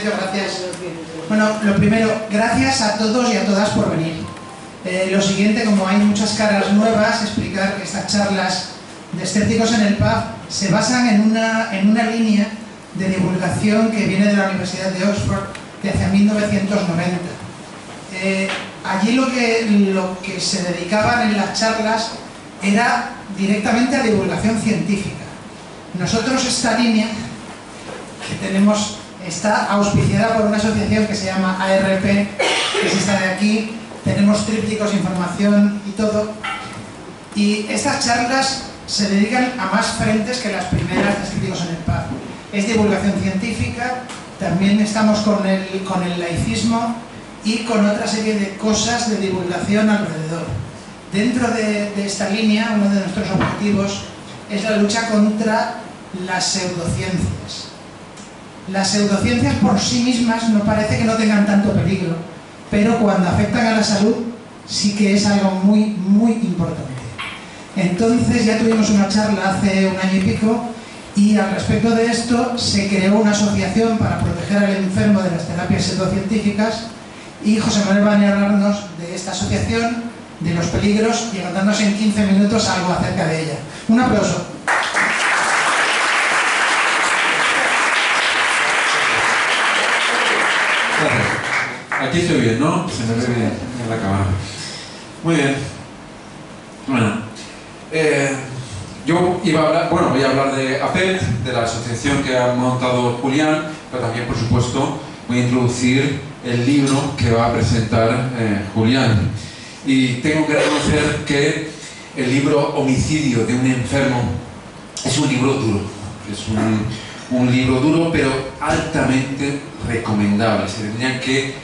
Muchas gracias. Bueno, lo primero, gracias a todos y a todas por venir. Lo siguiente, como hay muchas caras nuevas, explicar que estas charlas de escépticos en el pub se basan en una línea de divulgación que viene de la Universidad de Oxford de hacia 1990. Allí lo que se dedicaban en las charlas era directamente a divulgación científica. Nosotros esta línea que tenemos está auspiciada por una asociación que se llama ARP, que es esta de aquí. Tenemos trípticos, información y todo. Y estas charlas se dedican a más frentes que las primeras de escépticos en el pub. Es divulgación científica, también estamos con el laicismo y con otra serie de cosas de divulgación alrededor. Dentro de esta línea, uno de nuestros objetivos es la lucha contra las pseudociencias. Las pseudociencias por sí mismas no parece que no tengan tanto peligro, pero cuando afectan a la salud sí que es algo muy, muy importante. Entonces ya tuvimos una charla hace un año y pico y al respecto de esto se creó una asociación para proteger al enfermo de las terapias pseudocientíficas y José Manuel va a hablarnos de esta asociación, de los peligros y contarnos en 15 minutos algo acerca de ella. Un aplauso. Gracias. Aquí estoy bien, ¿no? Se me ve bien en la cámara. Muy bien. Bueno, yo iba a hablar, voy a hablar de APET, de la asociación que ha montado Julián, pero también, por supuesto, voy a introducir el libro que va a presentar Julián. Y tengo que reconocer que el libro Homicidio de un enfermo es un libro duro. Es un libro duro, pero altamente recomendable. Se tendría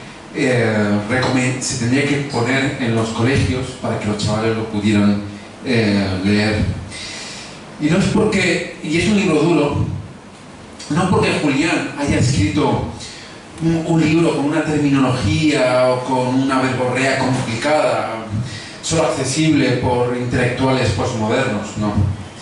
que poner en los colegios para que los chavales lo pudieran leer. Y no es porque, y es un libro duro, no porque Julián haya escrito un libro con una terminología o con una verborrea complicada, solo accesible por intelectuales postmodernos, no.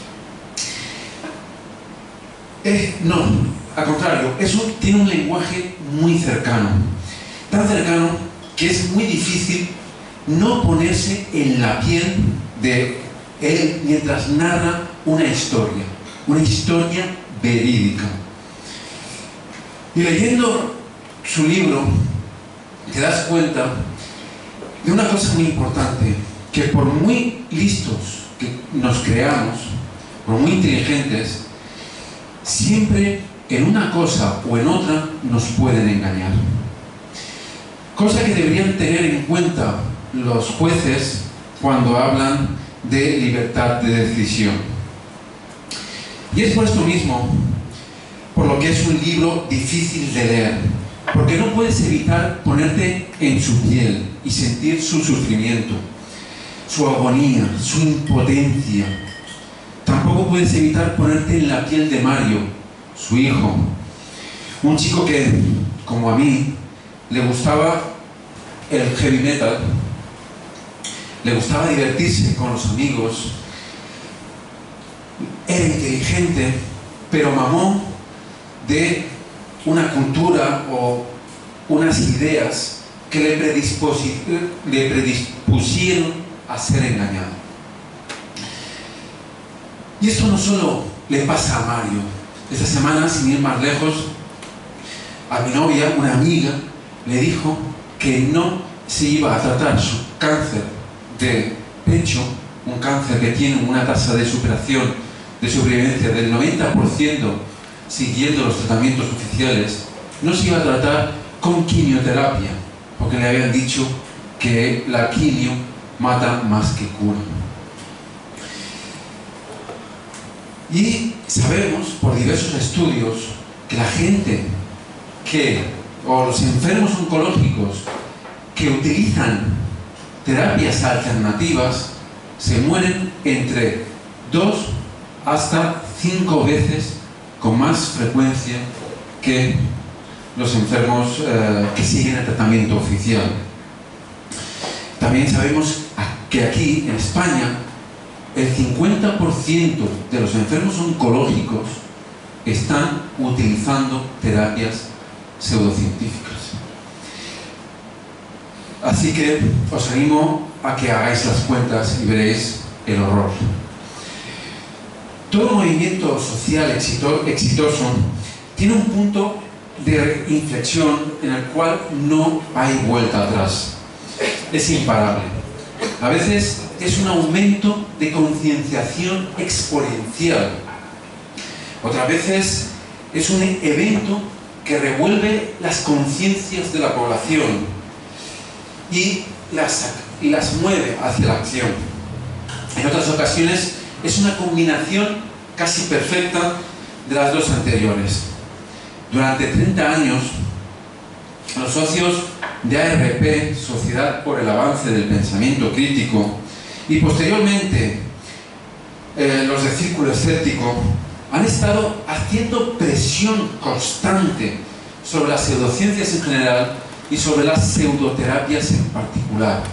No, al contrario, tiene un lenguaje muy cercano, tan cercano que es muy difícil no ponerse en la piel de él mientras narra una historia verídica. Y leyendo su libro te das cuenta de una cosa muy importante, que por muy listos que nos creamos, por muy inteligentes, siempre en una cosa o en otra nos pueden engañar. Cosa que deberían tener en cuenta los jueces cuando hablan de libertad de decisión. Y es por esto mismo, por lo que es un libro difícil de leer, porque no puedes evitar ponerte en su piel y sentir su sufrimiento, su agonía, su impotencia. Tampoco puedes evitar ponerte en la piel de Mario, su hijo, un chico que, como a mí, le gustaba el heavy metal, le gustaba divertirse con los amigos, era inteligente, pero mamó de una cultura o unas ideas que le predispusieron a ser engañado. Y esto no solo le pasa a Mario. Esta semana, sin ir más lejos, a mi novia, una amiga, le dijo que no se iba a tratar su cáncer de pecho, un cáncer que tiene una tasa de superación, de sobrevivencia del 90%, siguiendo los tratamientos oficiales, no se iba a tratar con quimioterapia, porque le habían dicho que la quimio mata más que cura. Y sabemos por diversos estudios que la gente o los enfermos oncológicos que utilizan terapias alternativas se mueren entre 2 hasta 5 veces con más frecuencia que los enfermos que siguen el tratamiento oficial. También sabemos que aquí en España el 50% de los enfermos oncológicos están utilizando terapias pseudocientíficas. Así que os animo a que hagáis las cuentas y veréis el horror. Todo movimiento social exitoso tiene un punto de inflexión en el cual no hay vuelta atrás. Es imparable. A veces es un aumento de concienciación exponencial. Otras veces es un evento que revuelve las conciencias de la población y las mueve hacia la acción. En otras ocasiones es una combinación casi perfecta de las dos anteriores. Durante 30 años, los socios de ARP, Sociedad por el Avance del Pensamiento Crítico, y posteriormente los de Círculo Escéptico, han estado haciendo presión constante sobre las pseudociencias en general y sobre las pseudoterapias en particular,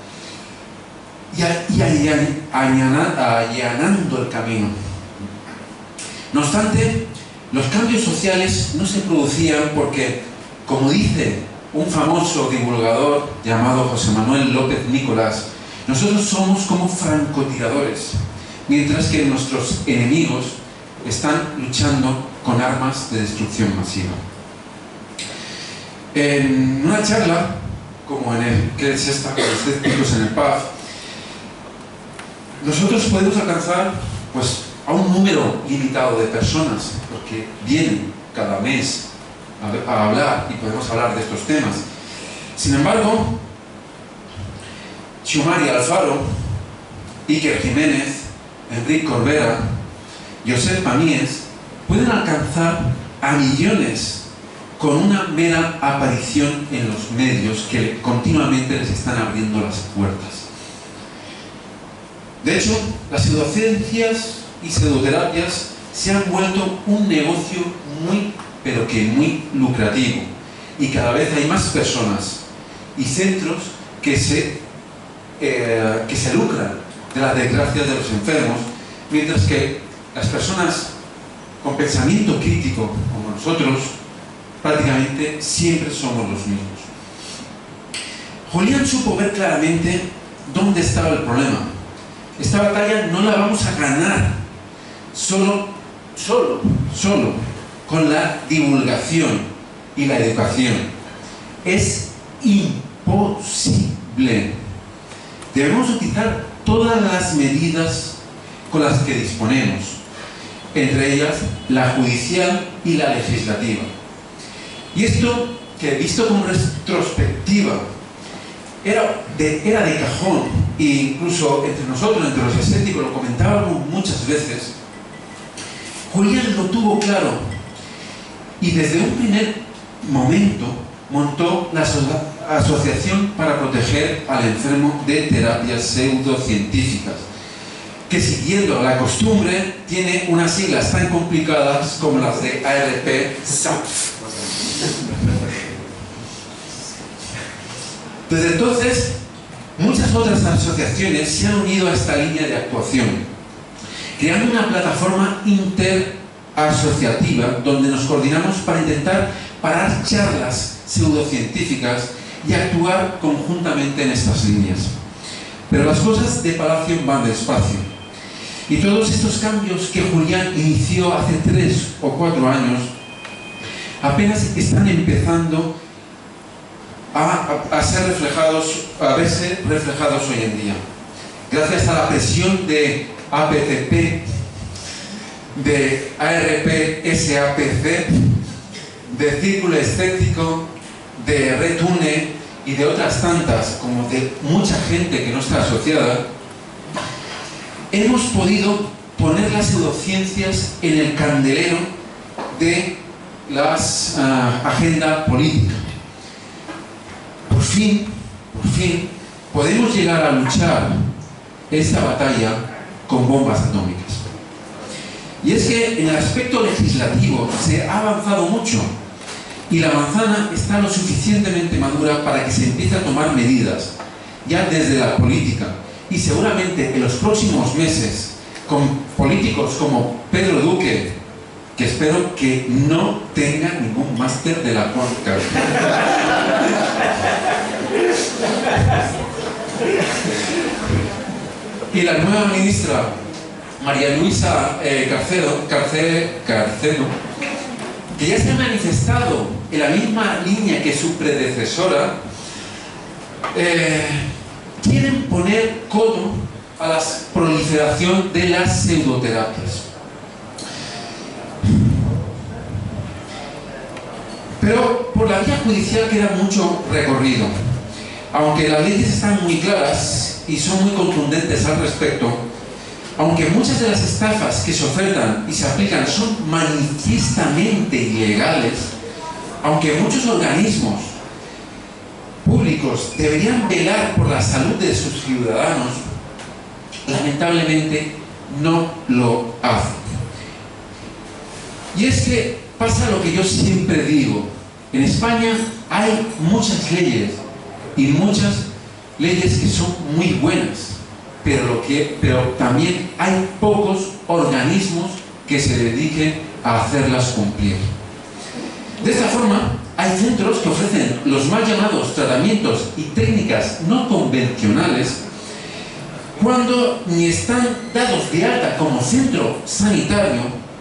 y allanando el camino. No obstante, los cambios sociales no se producían porque, como dice un famoso divulgador llamado José Manuel López Nicolás, nosotros somos como francotiradores, mientras que nuestros enemigos están luchando con armas de destrucción masiva. En una charla, como que es esta, con los escépticos en el PAF, nosotros podemos alcanzar pues, a un número limitado de personas, porque vienen cada mes a hablar y podemos hablar de estos temas. Sin embargo, Xiomari Alfaro, Iker Jiménez, Enrique Corbera, Josep Pamiés pueden alcanzar a millones con una mera aparición en los medios que continuamente les están abriendo las puertas. De hecho, las pseudociencias y pseudoterapias se han vuelto un negocio muy, pero que muy lucrativo, y cada vez hay más personas y centros que se lucran de las desgracias de los enfermos, mientras que las personas con pensamiento crítico, como nosotros, prácticamente siempre somos los mismos. Julián supo ver claramente dónde estaba el problema. Esta batalla no la vamos a ganar solo con la divulgación y la educación. Es imposible. Debemos utilizar todas las medidas con las que disponemos, entre ellas la judicial y la legislativa. Y esto, que visto con retrospectiva, era de cajón, e incluso entre nosotros, entre los escépticos, lo comentábamos muchas veces. Julián lo tuvo claro y desde un primer momento montó la Asociación para Proteger al Enfermo de Terapias Pseudocientíficas, que siguiendo la costumbre tiene unas siglas tan complicadas como las de ARP-SAP. Desde entonces, muchas otras asociaciones se han unido a esta línea de actuación, creando una plataforma interasociativa donde nos coordinamos para intentar parar charlas pseudocientíficas y actuar conjuntamente en estas líneas. Pero las cosas de Palacio van despacio, y todos estos cambios que Julián inició hace 3 o 4 años apenas están empezando a verse reflejados hoy en día. Gracias a la presión de APCP, de ARP-SAPC, de Círculo Escéptico, de Retune y de otras tantas, como de mucha gente que no está asociada, hemos podido poner las pseudociencias en el candelero de la agenda política. Por fin, podemos llegar a luchar esta batalla con bombas atómicas. Y es que en el aspecto legislativo se ha avanzado mucho y la manzana está lo suficientemente madura para que se empiece a tomar medidas ya desde la política, y seguramente en los próximos meses, con políticos como Pedro Duque, que que espero que no tenga ningún máster de la Conca. Y la nueva ministra, María Luisa Carcedo, que ya se ha manifestado en la misma línea que su predecesora, quieren poner coto a la proliferación de las pseudoterapias. Pero por la vía judicial queda mucho recorrido. Aunque las leyes están muy claras y son muy contundentes al respecto, aunque muchas de las estafas que se ofertan y se aplican son manifiestamente ilegales, aunque muchos organismos públicos deberían velar por la salud de sus ciudadanos, lamentablemente no lo hacen. Y es que pasa lo que yo siempre digo: en España hay muchas leyes y muchas leyes que son muy buenas, pero también hay pocos organismos que se dediquen a hacerlas cumplir. De esta forma, hay centros que ofrecen los mal llamados tratamientos y técnicas no convencionales cuando ni están dados de alta como centro sanitario,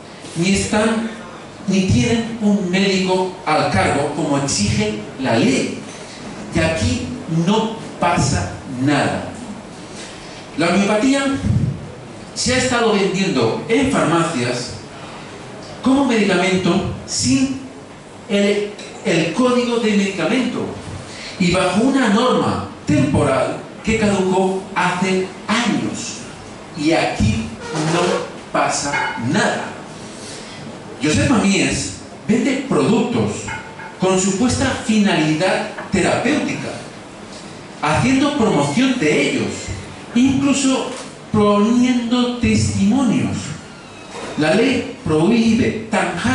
ni tienen un médico al cargo como exige la ley. Y aquí no pasa nada. La homeopatía se ha estado vendiendo en farmacias como medicamento sin el código de medicamento y bajo una norma temporal que caducó hace años. Y aquí no pasa nada. Josep Mamies vende productos con supuesta finalidad terapéutica, haciendo promoción de ellos, incluso poniendo testimonios. La ley prohíbe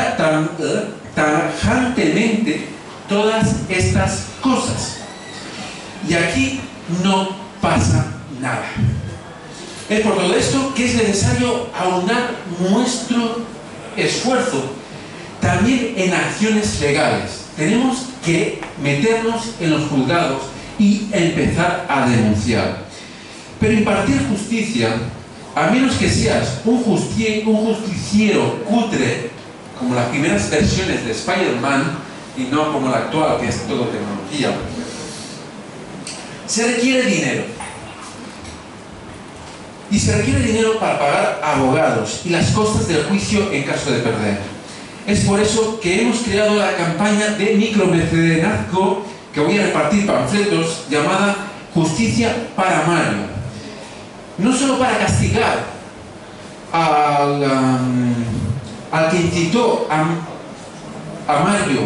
tajantemente todas estas cosas. Y aquí no pasa nada. Es por todo esto que es necesario aunar nuestro esfuerzo también en acciones legales. Tenemos que meternos en los juzgados y empezar a denunciar. Pero impartir justicia, a menos que seas un justiciero cutre, como las primeras versiones de Spider-Man, y no como la actual, que es todo tecnología, se requiere dinero. Y se requiere dinero para pagar abogados y las costas del juicio en caso de perder. Es por eso que hemos creado la campaña de micromecenazgo, que voy a repartir panfletos, llamada Justicia para Mario. No solo para castigar al que incitó a Mario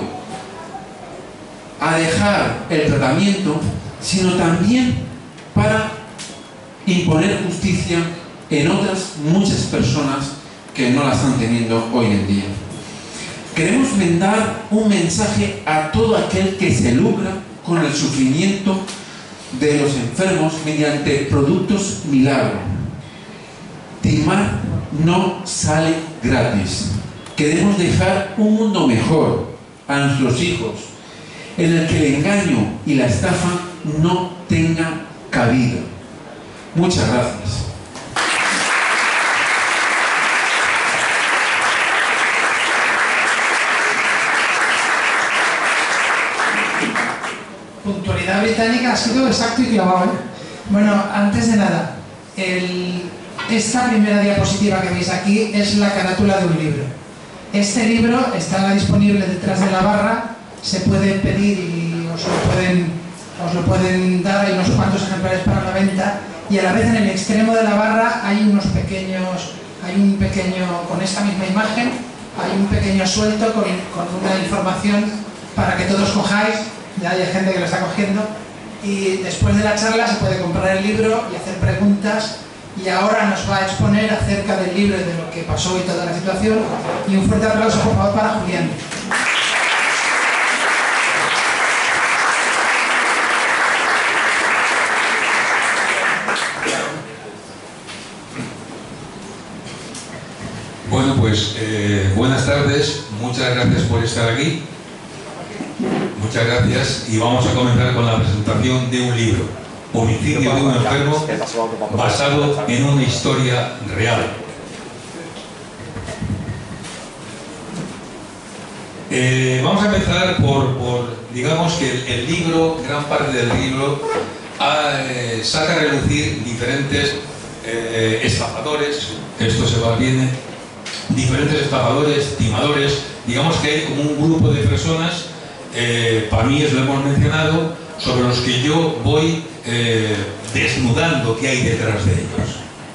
a dejar el tratamiento, sino también para imponer justicia en otras muchas personas que no la están teniendo hoy en día. Queremos mandar un mensaje a todo aquel que se lucra con el sufrimiento de los enfermos mediante productos milagro. Timar no sale gratis. Queremos dejar un mundo mejor a nuestros hijos, en el que el engaño y la estafa no tengan cabida. Muchas gracias. Puntualidad británica ha sido exacto y clavado, ¿eh? Bueno, antes de nada, esta primera diapositiva que veis aquí es la carátula de un libro. Este libro está disponible detrás de la barra, se puede pedir y os lo pueden dar, hay unos cuantos ejemplares para la venta, y a la vez en el extremo de la barra hay un pequeño, con esta misma imagen, hay un pequeño suelto con una información para que todos cojáis. Ya hay gente que lo está cogiendo, y después de la charla se puede comprar el libro y hacer preguntas, y ahora nos va a exponer acerca del libro y de lo que pasó y toda la situación. Y un fuerte aplauso por favor para Julián. Buenos Bueno, pues buenas tardes, muchas gracias por estar aquí. Muchas gracias y vamos a comenzar con la presentación de un libro, Homicidio de un enfermo, basado en una historia real. Vamos a empezar digamos que el libro, gran parte del libro, saca a relucir diferentes estafadores, esto se va bien, diferentes estafadores, timadores, digamos que hay como un grupo de personas, para mí lo hemos mencionado, sobre los que yo voy desnudando qué hay detrás de ellos.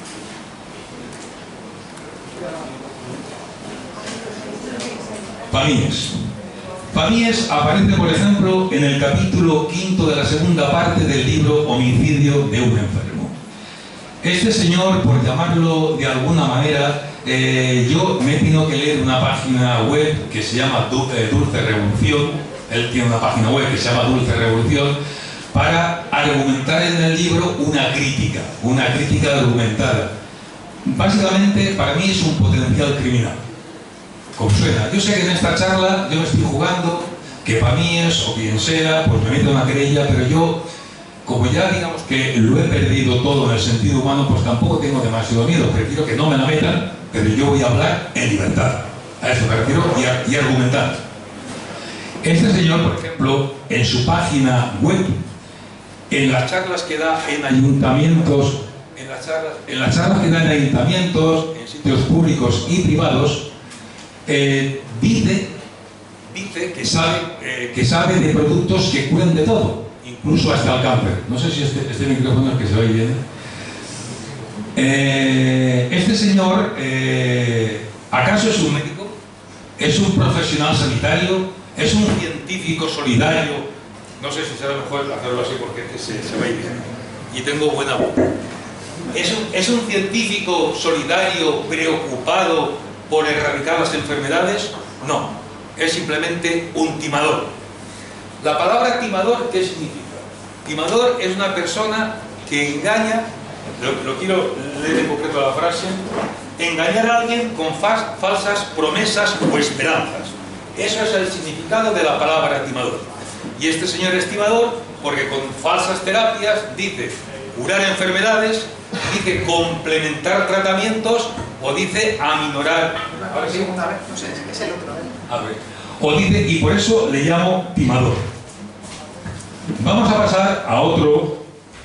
Pamíes aparece, por ejemplo, en el capítulo 5 de la segunda parte del libro Homicidio de un enfermo. Este señor, por llamarlo de alguna manera, yo me he tenido que leer una página web que se llama Dulce Revolución. Él tiene una página web que se llama Dulce Revolución, para argumentar en el libro una crítica argumentada. Básicamente, para mí es un potencial criminal. Como suena. Yo sé que en esta charla yo me estoy jugando que Pamíes o quien sea, pues me mete una querella, pero yo, como ya digamos que lo he perdido todo en el sentido humano, pues tampoco tengo demasiado miedo. Prefiero que no me la metan, pero yo voy a hablar en libertad. A eso me refiero y argumentar. Este señor, por ejemplo, en su página web, en las charlas que da en ayuntamientos, en sitios públicos y privados, dice que sabe de productos que curan de todo, incluso hasta el cáncer. No sé si este micrófono es que se oye bien. Este señor, ¿acaso es un médico? ¿Es un profesional sanitario? ¿Es un científico solidario? No sé si será mejor hacerlo así porque se va a ir bien. Y tengo buena voz. ¿Es un científico solidario preocupado por erradicar las enfermedades? No, es simplemente un timador. La palabra timador, ¿qué significa? Timador es una persona que engaña, lo quiero leer en concreto la frase, engañar a alguien con falsas promesas o esperanzas. Eso es el significado de la palabra timador. Y este señor es timador porque con falsas terapias dice curar enfermedades, dice complementar tratamientos o dice aminorar. ¿Ahora sí? Segunda vez, no sé, es el otro. A ver. O dice, y por eso le llamo timador. Vamos a pasar a otro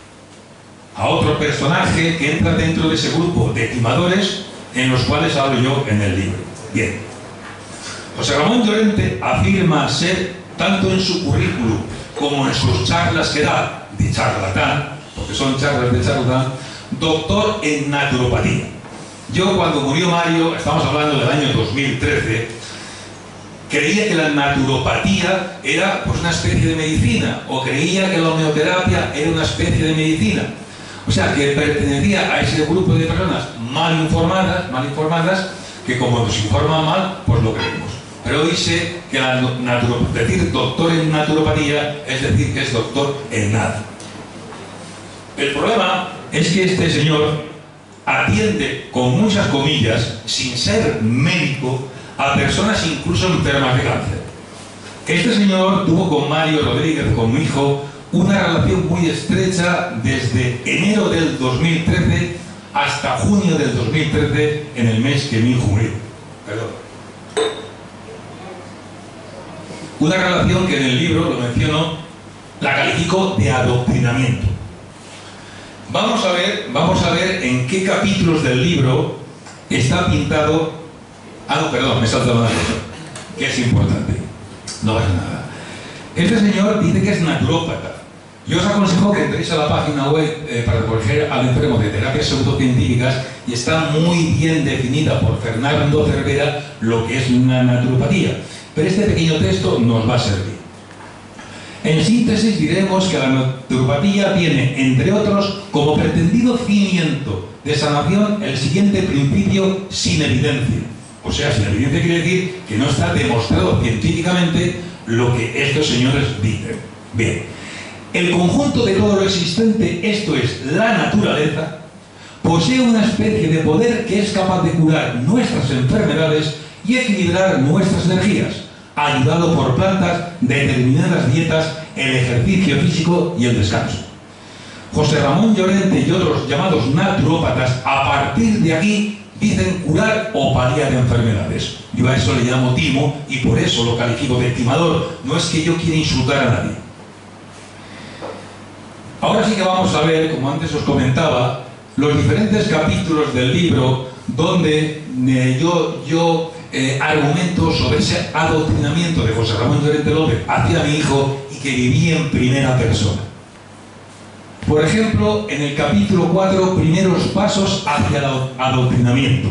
personaje que entra dentro de ese grupo de timadores en los cuales hablo yo en el libro. Bien. José Ramón Llorente afirma ser, tanto en su currículum como en sus charlas que da de charlatán, porque son charlas de charlatán, doctor en naturopatía. Yo, cuando murió Mario, estamos hablando del año 2013, creía que la naturopatía era pues una especie de medicina, o creía que la homeoterapia era una especie de medicina. O sea, que pertenecía a ese grupo de personas mal informadas, que como nos informan mal, pues lo creemos. Pero hoy sé que decir doctor en naturopatía es decir que es doctor en nada. El problema es que este señor atiende, con muchas comillas, sin ser médico, a personas incluso enfermas de cáncer. Este señor tuvo con Mario Rodríguez, con mi hijo, una relación muy estrecha desde enero del 2013 hasta junio del 2013, en el mes que mi hijo murió. Perdón. Una relación que en el libro, lo menciono, la califico de adoctrinamiento. Vamos a ver en qué capítulos del libro está pintado. Ah, no, perdón, me salta una cosa, que es importante. No pasa nada. Este señor dice que es naturópata. Yo os aconsejo que entréis a la página web para proteger al enfermo de terapias pseudocientíficas y está muy bien definida por Fernando Cervera lo que es una naturopatía. Pero este pequeño texto nos va a servir. En síntesis diremos que la naturopatía tiene, entre otros, como pretendido cimiento de sanación el siguiente principio sin evidencia. O sea, sin evidencia quiere decir que no está demostrado científicamente lo que estos señores dicen. Bien, el conjunto de todo lo existente, esto es, la naturaleza, posee una especie de poder que es capaz de curar nuestras enfermedades y equilibrar nuestras energías, ayudado por plantas, determinadas dietas, el ejercicio físico y el descanso. José Ramón Llorente y otros llamados naturópatas, a partir de aquí, dicen curar o paliar enfermedades. Yo a eso le llamo timo y por eso lo califico de timador. No es que yo quiera insultar a nadie. Ahora sí que vamos a ver, como antes os comentaba, los diferentes capítulos del libro donde yo argumento sobre ese adoctrinamiento de José Ramón Llorente López hacia mi hijo y que vivía en primera persona. Por ejemplo, en el capítulo 4, primeros pasos hacia el adoctrinamiento.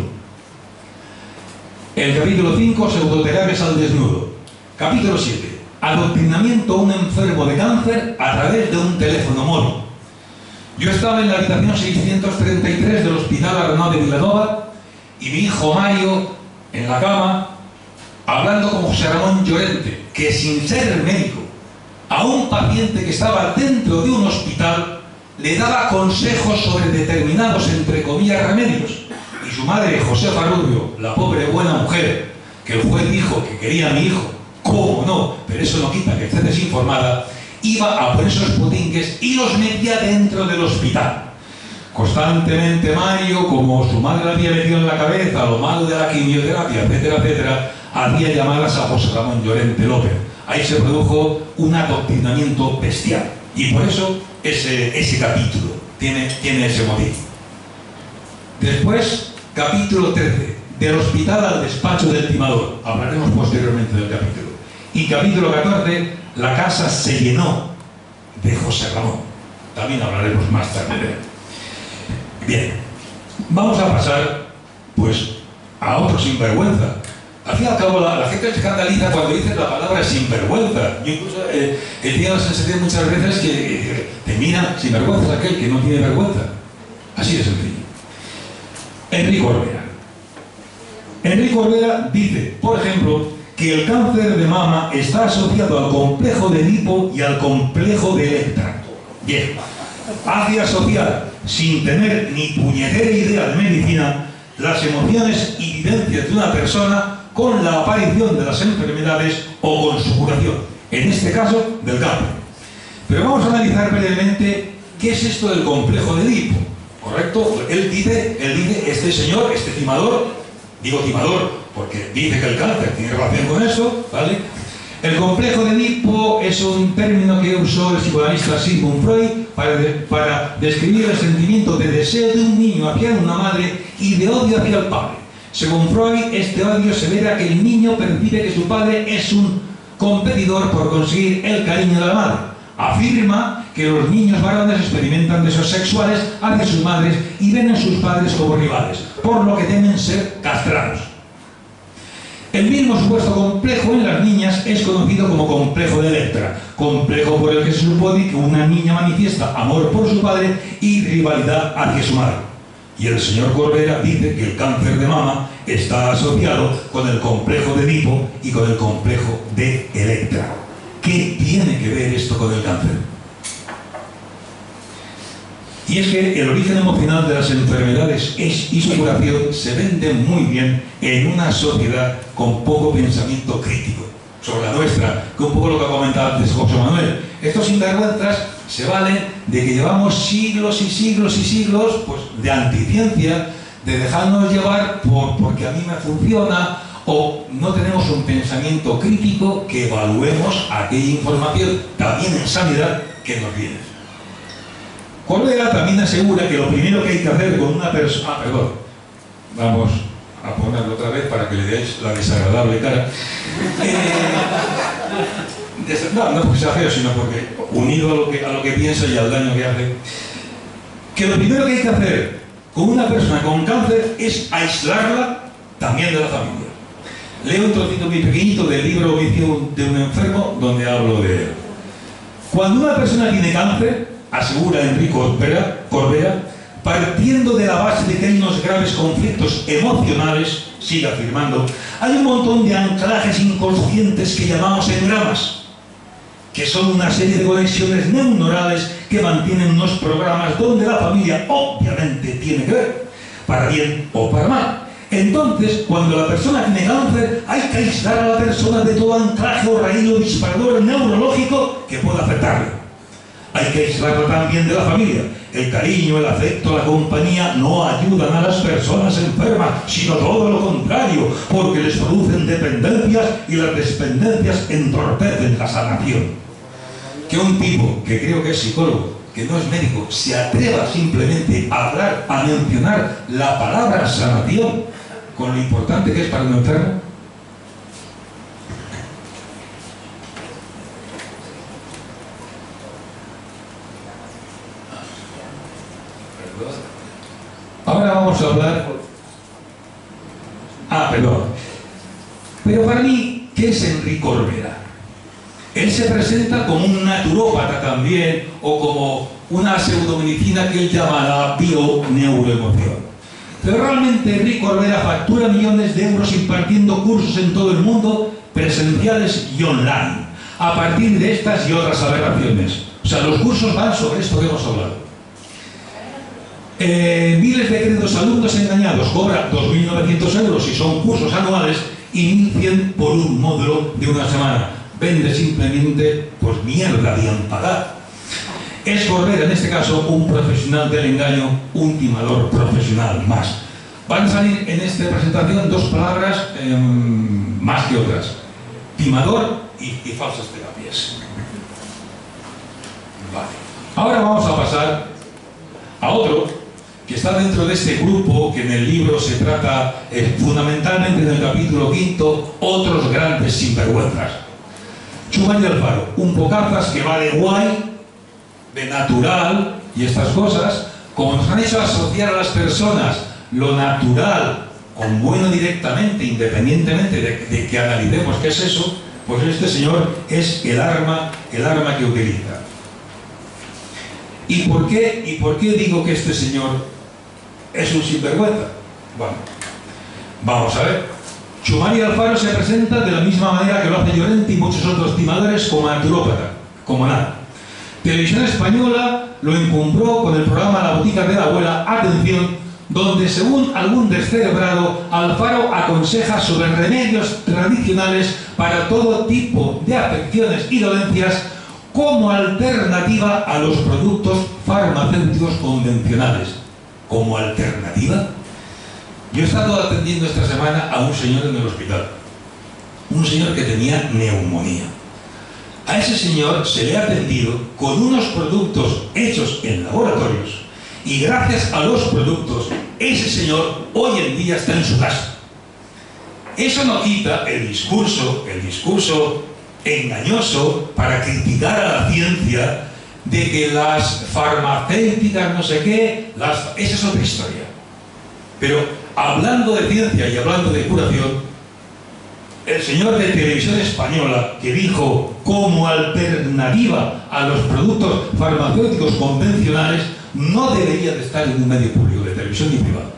El capítulo 5, pseudoterapias al desnudo. Capítulo 7, adoctrinamiento a un enfermo de cáncer a través de un teléfono móvil. Yo estaba en la habitación 633 del Hospital Arnau de Vilanova y mi hijo Mario en la cama, hablando con José Ramón Llorente, que sin ser médico, a un paciente que estaba dentro de un hospital, le daba consejos sobre determinados, entre comillas, remedios. Y su madre, Josefa Rubio, la pobre buena mujer, que el juez dijo que quería a mi hijo, ¿cómo no? Pero eso no quita que esté desinformada, iba a por esos potinques y los metía dentro del hospital. Constantemente Mario, como su madre le había metido en la cabeza lo malo de la quimioterapia, etcétera, etcétera, hacía llamadas a José Ramón Llorente López. Ahí se produjo un adoctrinamiento bestial. Y por eso ese capítulo tiene ese motivo. Después, capítulo 13, del hospital al despacho del timador. Hablaremos posteriormente del capítulo. Y capítulo 14, la casa se llenó de José Ramón. También hablaremos más tarde de él. Bien, vamos a pasar, pues, a otro sinvergüenza. Al fin y al cabo, la gente se escandaliza cuando dices la palabra sinvergüenza. Yo incluso he tenido la sensación muchas veces que te mira sinvergüenza aquel que no tiene vergüenza. Así de sencillo. Enrique Orbera. Enrique Orbera dice, por ejemplo, que el cáncer de mama está asociado al complejo de Edipo y al complejo de Electra. Bien, hace asociar, sin tener ni puñetera idea de medicina, las emociones y vivencias de una persona con la aparición de las enfermedades o con su curación, en este caso del cáncer. Pero vamos a analizar brevemente qué es esto del complejo de Edipo, ¿correcto? Él dice, este señor, este timador, digo timador porque dice que el cáncer tiene relación con eso, ¿vale? El complejo de Edipo es un término que usó el psicoanalista Sigmund Freud para describir el sentimiento de deseo de un niño hacia una madre y de odio hacia el padre. Según Freud, este odio se debe a que el niño percibe que su padre es un competidor por conseguir el cariño de la madre. Afirma que los niños varones experimentan deseos sexuales hacia sus madres y ven a sus padres como rivales, por lo que temen ser castrados. El mismo supuesto complejo en las niñas es conocido como complejo de Electra, complejo por el que se supone que una niña manifiesta amor por su padre y rivalidad hacia su madre. Y el señor Corbera dice que el cáncer de mama está asociado con el complejo de Edipo y con el complejo de Electra. ¿Qué tiene que ver esto con el cáncer? Y es que el origen emocional de las enfermedades y su curación se vende muy bien en una sociedad con poco pensamiento crítico sobre la nuestra, que un poco lo que ha comentado antes José Manuel. Estos sinvergüenzas se valen de que llevamos siglos y siglos y siglos pues, de anticiencia, de dejarnos llevar porque a mí me funciona, o no tenemos un pensamiento crítico que evaluemos aquella información, también en sanidad, que nos viene. Corbera también asegura que lo primero que hay que hacer con una persona... Vamos a ponerlo otra vez para que le veáis la desagradable cara. No porque sea feo, sino porque unido a lo que piensa y al daño que hace. Que lo primero que hay que hacer con una persona con cáncer es aislarla también de la familia. Leo un trocito muy pequeñito del libro Vicio de un enfermo donde hablo de él. Cuando una persona tiene cáncer, asegura Enrique Corbera, partiendo de la base de que hay unos graves conflictos emocionales, sigue afirmando, hay un montón de anclajes inconscientes que llamamos engramas. que son una serie de conexiones neuronales que mantienen unos programas donde la familia obviamente tiene que ver, para bien o para mal. Entonces, cuando la persona tiene cáncer, hay que aislar a la persona de todo anclaje o raíz o disparador neurológico que pueda afectarle. Hay que aislarla también de la familia. El cariño, el afecto, la compañía no ayudan a las personas enfermas, sino todo lo contrario, porque les producen dependencias y las dependencias entorpecen la sanación. Que un tipo, que creo que es psicólogo, que no es médico, se atreva simplemente a hablar, a mencionar la palabra sanación, con lo importante que es para un enfermo. Ahora vamos a hablar... perdón. Pero para mí, ¿qué es Enric Corbera? Él se presenta como un naturópata también, o como una pseudomedicina que él llama la bio-neuroemoción. Pero realmente Enric Corbera factura millones de euros impartiendo cursos en todo el mundo, presenciales y online, a partir de estas y otras aberraciones. O sea, los cursos van sobre esto que hemos hablado. Miles de queridos alumnos engañados, cobra 2.900 euros si son cursos anuales y 1.100 por un módulo de una semana. Vende simplemente, pues mierda, bien pagar. Es Corbera, en este caso, un profesional del engaño, un timador profesional más. Van a salir en esta presentación dos palabras más que otras: timador y falsas terapias. Vale. Ahora vamos a pasar a otro que está dentro de este grupo que en el libro se trata fundamentalmente en el capítulo 5, otros grandes sinvergüenzas. Chumani Alfaro, un bocazas que va de guay, de natural y estas cosas, como nos han hecho asociar a las personas lo natural con bueno directamente, independientemente de que analicemos qué es eso, pues este señor es el arma que utiliza. ¿Y por qué digo que este señor es un sinvergüenza? Bueno, vamos a ver. Chumani Alfaro se presenta de la misma manera que lo hace Llorente y muchos otros timadores como naturópata, como nada. Televisión Española lo encumbró con el programa La Botica de la Abuela, atención, donde según algún descerebrado, Alfaro aconseja sobre remedios tradicionales para todo tipo de afecciones y dolencias como alternativa a los productos farmacéuticos convencionales. ¿Como alternativa? Yo he estado atendiendo esta semana a un señor en el hospital, un señor que tenía neumonía. A ese señor se le ha atendido con unos productos hechos en laboratorios y gracias a los productos ese señor hoy en día está en su casa. Eso no quita el discurso engañoso para criticar a la ciencia de que las farmacéuticas no sé qué, esa es otra historia. Pero hablando de ciencia y hablando de curación, el señor de Televisión Española que dijo como alternativa a los productos farmacéuticos convencionales no debería de estar en un medio público de televisión ni privado.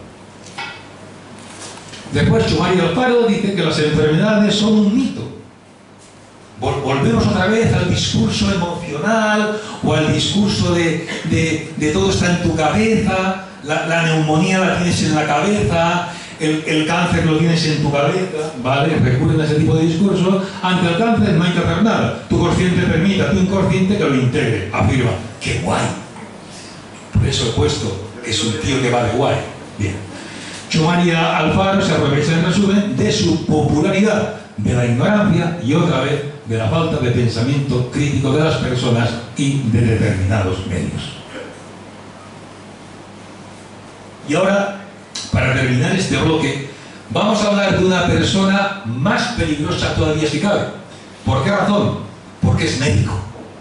Después Chumani Alfaro dice que las enfermedades son un mito. Volvemos otra vez al discurso emocional o al discurso de todo está en tu cabeza, la neumonía la tienes en la cabeza, el cáncer lo tienes en tu cabeza, ¿vale? Recurren a ese tipo de discurso. Ante el cáncer no hay que hacer nada. Tu consciente permite a tu inconsciente que lo integre. Afirma, ¡qué guay! Por eso he puesto que es un tío que va de guay. Bien. Chumani Alfaro se aprovecha en resumen de su popularidad, de la ignorancia y otra vez de la falta de pensamiento crítico de las personas y de determinados medios. Y ahora, para terminar este bloque, vamos a hablar de una persona más peligrosa todavía si cabe. ¿Por qué razón? Porque es médico.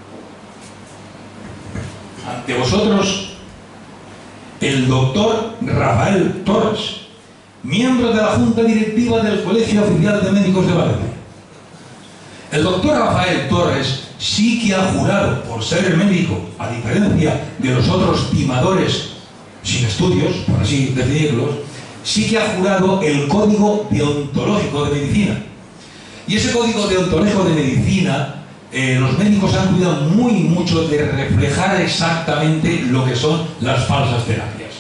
Ante vosotros, el doctor Rafael Torres, miembro de la Junta Directiva del Colegio Oficial de Médicos de Valencia. El doctor Rafael Torres sí que ha jurado por ser médico, a diferencia de los otros timadores sin estudios, por así definirlos, sí que ha jurado el Código Deontológico de Medicina. Y ese Código Deontológico de Medicina los médicos han cuidado mucho de reflejar exactamente lo que son las falsas terapias.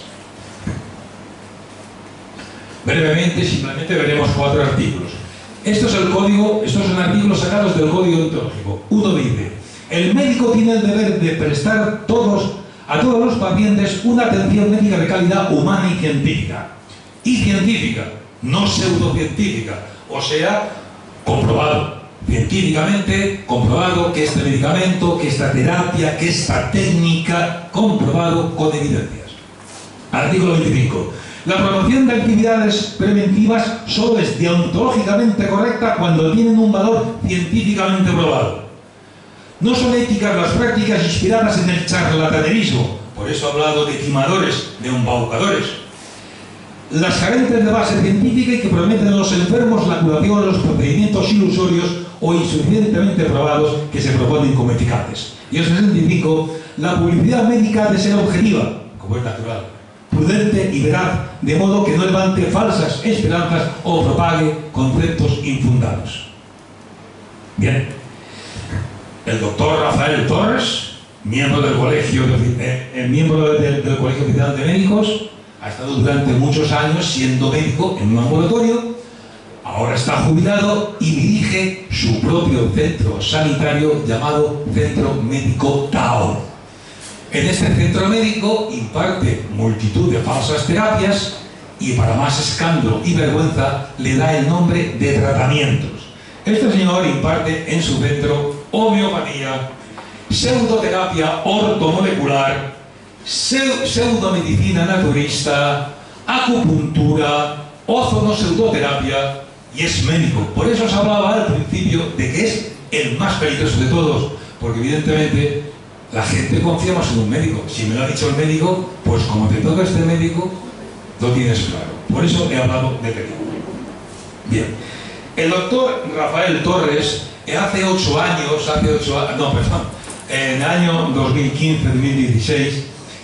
Brevemente, simplemente veremos 4 artículos. Esto es el código, estos son artículos sacados del código deontológico. Uno dice: el médico tiene el deber de prestar a todos los pacientes una atención médica de calidad humana y científica. Y científica, no pseudocientífica. O sea, comprobado. Científicamente comprobado que este medicamento, que esta terapia, que esta técnica, comprobado con evidencias. Artículo 25. La promoción de actividades preventivas solo es deontológicamente correcta cuando tienen un valor científicamente probado. No son éticas las prácticas inspiradas en el charlatanerismo, por eso he hablado de timadores, de embaucadores. Las carentes de base científica y que prometen a los enfermos la curación de los procedimientos ilusorios o insuficientemente probados que se proponen como eficaces. Y el 65, la publicidad médica ha de ser objetiva, como es natural, prudente y veraz, de modo que no levante falsas esperanzas o propague conceptos infundados. Bien, el doctor Rafael Torres, miembro del Colegio Oficial de Médicos, ha estado durante muchos años siendo médico en un ambulatorio, ahora está jubilado y dirige su propio centro sanitario llamado Centro Médico Tao. En este centro médico imparte multitud de falsas terapias y, para más escándalo y vergüenza, le da el nombre de tratamientos. Este señor imparte en su centro homeopatía, pseudoterapia ortomolecular, pseudomedicina naturista, acupuntura, ozonoseudотерapia, y es médico. Por eso os hablaba al principio de que es el más peligroso de todos, porque evidentemente la gente confía más en un médico. Si me lo ha dicho el médico, pues como te toca este médico, lo tienes claro. Por eso he hablado de médico. Bien, el doctor Rafael Torres, hace 8 años, en el año 2015-2016,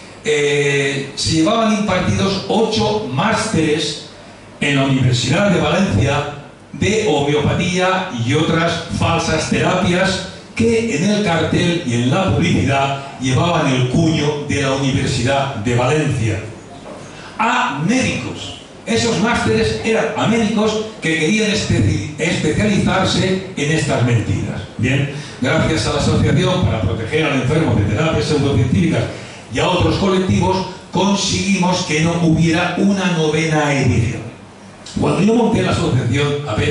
se llevaban impartidos 8 másteres en la Universidad de Valencia de homeopatía y otras falsas terapias que en el cartel y en la publicidad llevaban el cuño de la Universidad de Valencia. A médicos. Esos másteres eran a médicos que querían especializarse en estas mentiras. Bien, gracias a la Asociación para Proteger al Enfermo de Terapias Pseudocientíficas y a otros colectivos, conseguimos que no hubiera una 9ª edición. Cuando yo monté la asociación,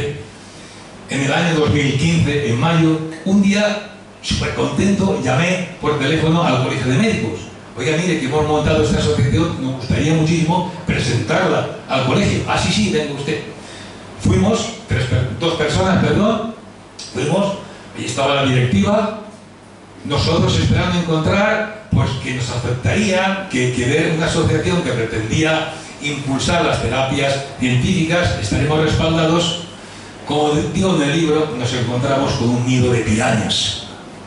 en el año 2015, en mayo, un día, súper contento, llamé por teléfono al Colegio de Médicos. Oiga, mire, que hemos montado esta asociación, nos gustaría muchísimo presentarla al colegio. Ah, sí, venga usted. Fuimos, 2 personas, fuimos, ahí estaba la directiva, nosotros esperando encontrar, pues que nos aceptaría, que ver una asociación que pretendía impulsar las terapias científicas, estaremos respaldados. Como digo en el libro, nos encontramos con un nido de pirañas.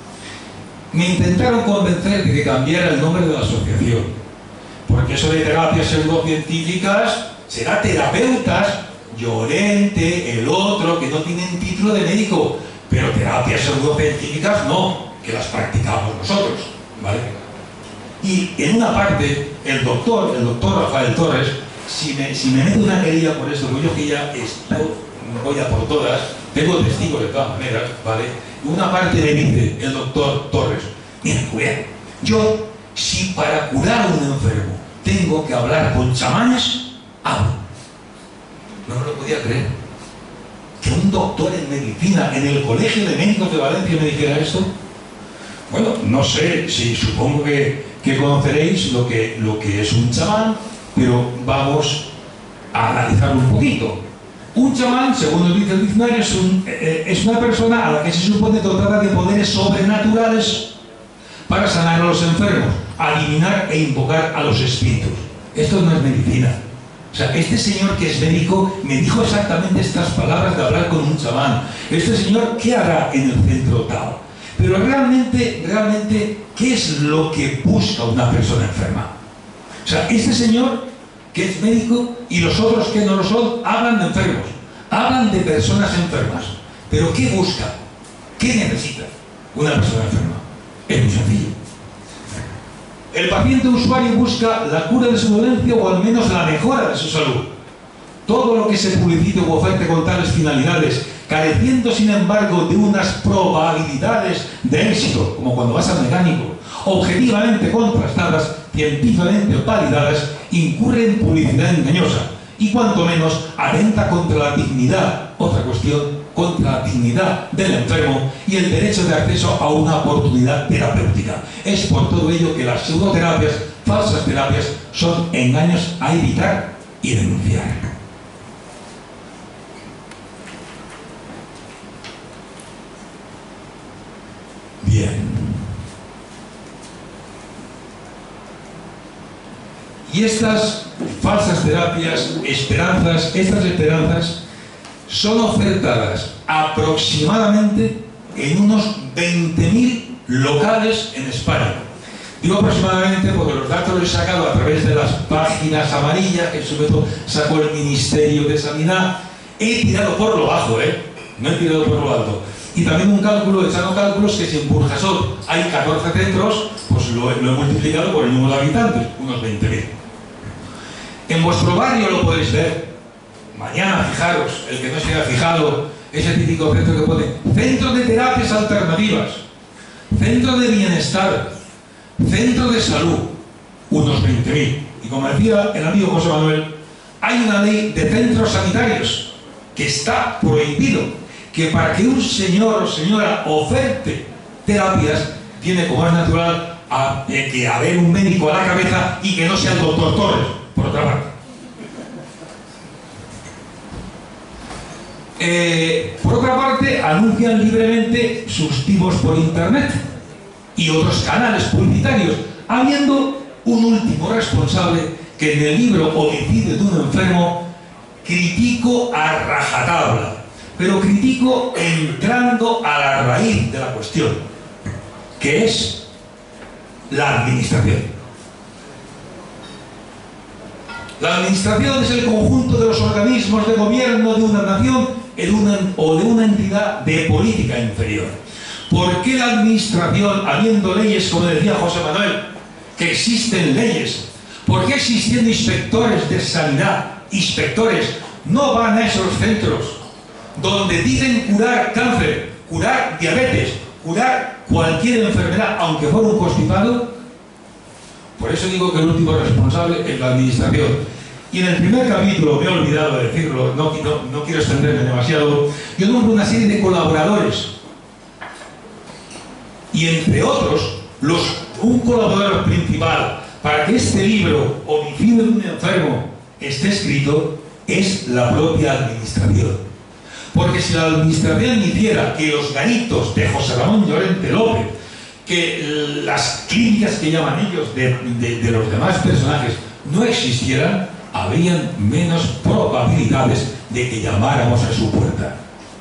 Me intentaron convencer de que cambiara el nombre de la asociación, porque eso de terapias pseudocientíficas será terapeutas, Llorente, el otro, que no tienen título de médico, pero terapias pseudocientíficas no, que las practicamos nosotros, ¿vale? Y en una parte, el doctor Rafael Torres, si me mete una querella por eso, yo que ya voy a por todas, tengo testigos de todas maneras, ¿vale? Una parte me dice el doctor Torres: mira, yo, si para curar a un enfermo tengo que hablar con chamanes, hablo. No me lo podía creer. Que un doctor en medicina en el Colegio de Médicos de Valencia me dijera esto. Bueno, no sé, si supongo que conoceréis lo que es un chamán, pero vamos a analizarlo un poquito. Un chamán, según nos dice el diccionario, es una persona a la que se supone dotada de poderes sobrenaturales para sanar a los enfermos, adivinar e invocar a los espíritus. Esto no es medicina. O sea, este señor que es médico me dijo exactamente estas palabras de hablar con un chamán. Este señor, ¿qué hará en el centro Tao? Pero realmente, ¿qué es lo que busca una persona enferma? O sea, este señor que es médico y los otros que no lo son, hablan de enfermos, hablan de personas enfermas. Pero ¿qué busca? ¿Qué necesita? una persona enferma? Es muy sencillo. El paciente usuario busca la cura de su dolencia o al menos la mejora de su salud. Todo lo que se publicite u oferte con tales finalidades, careciendo sin embargo de unas probabilidades de éxito, como cuando vas al mecánico, objetivamente contrastadas, científicamente validadas, incurre en publicidad engañosa y cuanto menos atenta contra la dignidad, otra cuestión, contra la dignidad del enfermo y el derecho de acceso a una oportunidad terapéutica. Es por todo ello que las pseudoterapias, falsas terapias, son engaños a evitar y denunciar. Bien. Y estas falsas terapias, estas esperanzas, son ofertadas aproximadamente en unos 20.000 locales en España. Digo aproximadamente porque los datos los he sacado a través de las páginas amarillas que sobre todo sacó el Ministerio de Sanidad. He tirado por lo bajo, no he tirado por lo alto. Y también un cálculo, echando cálculos, que si en Burjasot hay 14 centros, pues lo he multiplicado por el número de habitantes, unos 20.000. En vuestro barrio lo podéis ver. Mañana, fijaros, el que no se haya fijado, ese típico centro que pone centro de terapias alternativas, centro de bienestar, centro de salud, unos 20.000. Y como decía el amigo José Manuel, hay una ley de centros sanitarios que está prohibido que para que un señor o señora oferte terapias, tiene como es natural que haber un médico a la cabeza y que no sea el doctor Torres, por otra parte. Por otra parte, anuncian libremente sus timos por internet y otros canales publicitarios, habiendo un último responsable que en el libro Homicidio de un enfermo critico a rajatabla, pero critico entrando a la raíz de la cuestión, que es la administración. La administración es el conjunto de los organismos de gobierno de una nación o de una entidad de política inferior. ¿Por qué la administración, habiendo leyes, como decía José Manuel, que existen leyes, por qué existiendo inspectores de sanidad, inspectores, no van a esos centros donde dicen curar cáncer, curar diabetes, curar cualquier enfermedad, aunque fuera un constipado? Por eso digo que el último responsable es la administración. Y en el primer capítulo, me he olvidado de decirlo, no quiero extenderme demasiado, yo nombro una serie de colaboradores. Y entre otros, un colaborador principal para que este libro, Homicidio de un enfermo, esté escrito, es la propia administración. Porque si la administración hiciera que los garitos de José Ramón Llorente López, que las clínicas que llaman ellos de los demás personajes no existieran, habrían menos probabilidades de que llamáramos a su puerta.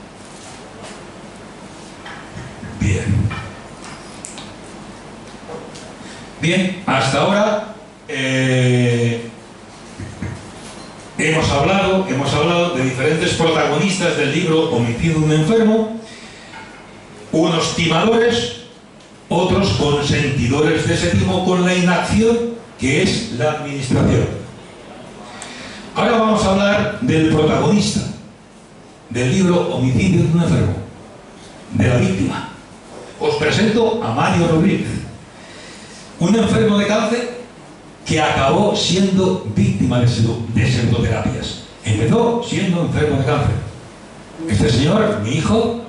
Bien, hasta ahora hemos hablado de diferentes protagonistas del libro Homicidio de un enfermo, unos timadores, otros consentidores de ese timo con la inacción que es la administración. Ahora vamos a hablar del protagonista del libro Homicidio de un enfermo, de la víctima. Os presento a Mario Rodríguez, un enfermo de cáncer que acabó siendo víctima de pseudoterapias. Empezó siendo enfermo de cáncer. Este señor, mi hijo,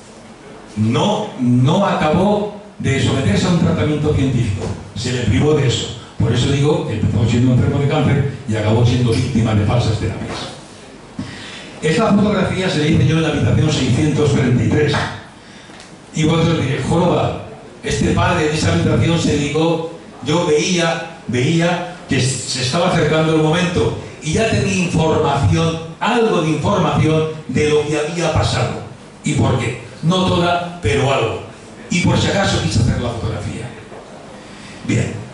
no acabó de someterse a un tratamiento científico. Se le privó de eso. Por eso digo que empezó siendo enfermo de cáncer y acabó siendo víctima de falsas terapias. Esta fotografía se la hice yo en la habitación 633. Y vosotros diréis, joroba, este padre de esa habitación se dedicó, yo veía que se estaba acercando el momento y ya tenía información, algo de información de lo que había pasado. ¿Y por qué? No toda, pero algo. Y por si acaso quise hacer la fotografía. Bien.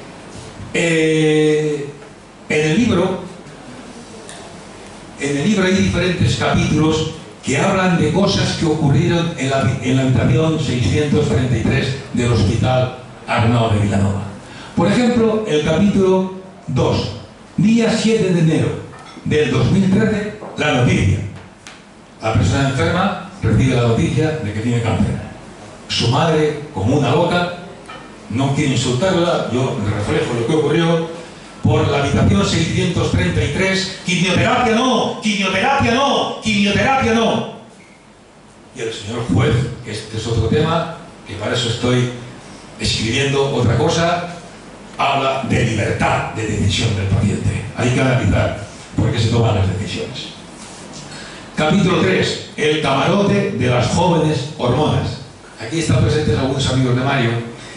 En el libro hay diferentes capítulos que hablan de cosas que ocurrieron en la habitación 633 del Hospital Arnao de Vilanova. Por ejemplo, el capítulo 2, día 7 de enero del 2013, la noticia. La persona enferma recibe la noticia de que tiene cáncer. Su madre, como una loca, no quiere insultarla, yo reflejo lo que ocurrió, por la habitación 633, quimioterapia no, quimioterapia no, quimioterapia no. Y el señor juez, que este es otro tema, que para eso estoy escribiendo otra cosa, habla de libertad de decisión del paciente. Hay que analizar por qué se toman las decisiones. Capítulo 3, el camarote de las jóvenes hormonas. Aquí están presentes algunos amigos de Mario.